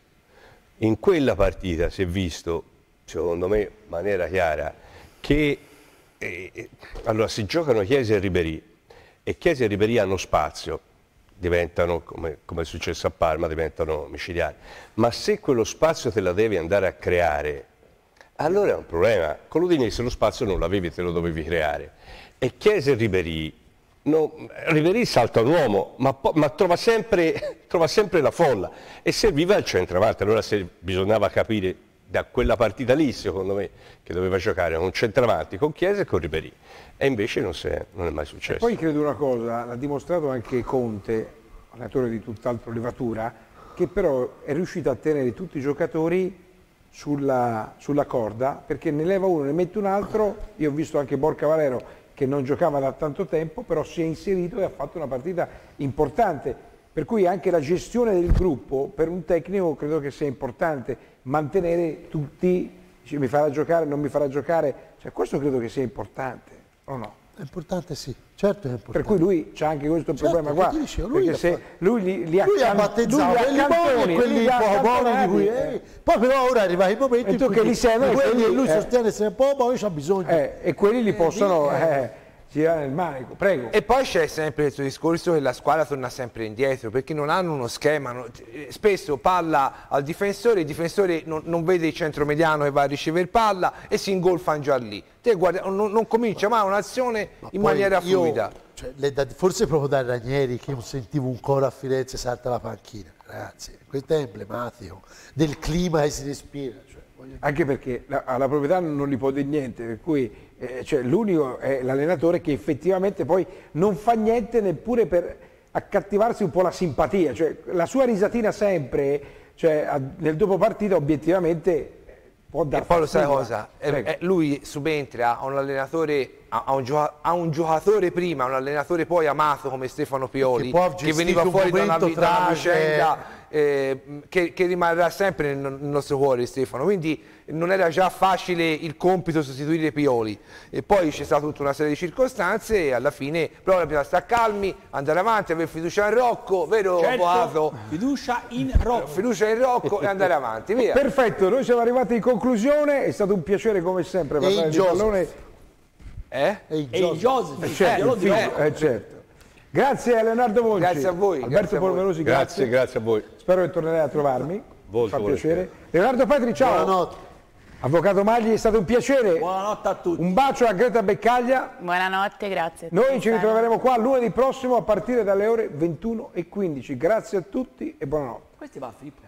In quella partita si è visto, secondo me, in maniera chiara, che eh, eh, allora si giocano Chiesa e Ribéry e Chiesa e Ribéry hanno spazio, diventano, come, come è successo a Parma, diventano micidiali. Ma se quello spazio te la devi andare a creare, allora è un problema. Con l'Udinese lo spazio non l'avevi, te lo dovevi creare. E Chiesa e Ribéry, no, Ribéry salta un uomo, ma, po- ma trova, sempre, trova sempre la folla e serviva il centravanti. Allora se bisognava capire da quella partita lì, secondo me, che doveva giocare con un centravanti, con Chiesa e con Ribéry. E invece non, si è, non è mai successo. Poi credo una cosa, l'ha dimostrato anche Conte, allenatore di tutt'altro levatura, che però è riuscito a tenere tutti i giocatori sulla, sulla corda, perché ne leva uno, ne mette un altro. Io ho visto anche Borca Valero che non giocava da tanto tempo, però si è inserito e ha fatto una partita importante. Per cui anche la gestione del gruppo per un tecnico credo che sia importante, mantenere tutti, dice, mi farà giocare, non mi farà giocare, cioè, questo credo che sia importante, o no? È importante sì, certo è importante. Per cui lui c'ha anche questo Certo, problema qua, che dice, lui perché ha se fatto- lui li, li Lui ha accan- battezzato lui li quelli accantoni, buoni e quelli lui li ha poco buoni di cui... accantonati, eh, poi però ora arriva il momento E in tu cui che li serve, quelli quindi, che lui eh. sostiene essere un po' buoni c'ha bisogno. eh, e quelli li Eh, possono lì, eh. eh, girare nel manico. Prego. E poi c'è sempre il suo discorso che la squadra torna sempre indietro perché non hanno uno schema, no- spesso palla al difensore, il difensore non, non vede il centromediano che va a ricevere palla e si ingolfa già lì. Te guarda, non, non comincia mai un'azione in Poi maniera io, fluida. cioè, le da- forse proprio da Ranieri che io sentivo un coro a Firenze salta la panchina, ragazzi, questo è emblematico del clima che si respira. Cioè, voglio- Anche perché la- alla proprietà non gli può dire niente, per cui eh, cioè, l'unico è l'allenatore che effettivamente poi non fa niente neppure per accattivarsi un po' la simpatia, cioè, la sua risatina sempre, cioè, a- nel dopo partita obiettivamente può dar E poi lo sai fastidio. cosa? Eh, Prego. eh, lui subentra a un allenatore, a, a un gioca- a un giocatore prima, un allenatore poi amato come Stefano Pioli, Che poi ha che gestito veniva un fuori da una, momento vi- da una tra- vicenda eh, che, che rimarrà sempre nel, nel nostro cuore, Stefano. Quindi non era già facile il compito sostituire Pioli. E poi c'è stata tutta una serie di circostanze e alla fine però dobbiamo stare calmi, andare avanti, avere fiducia in Rocco, vero Certo, avvocato? fiducia in Rocco. Fiducia in Rocco e andare avanti, via. Perfetto, noi siamo arrivati in conclusione, è stato un piacere come sempre parlare il di Joseph. pallone. Eh? E il E il Joseph, Eh, io certo, lo il dico. figlio, eh, certo. Grazie a Leonardo Monci. Grazie a voi, Alberto grazie a voi. Polverosi, Grazie, grazie. grazie a voi. Spero che tornerai a trovarmi. Molto Fa piacere. volentieri. Leonardo Petri, ciao. Buonanotte. Avvocato Magli, è stato un piacere. Buonanotte a tutti. Un bacio a Greta Beccaglia. Buonanotte, grazie. Noi ci ritroveremo qua lunedì prossimo a partire dalle ore ventuno e quindici. Grazie a tutti e buonanotte. Questi va a Filippo.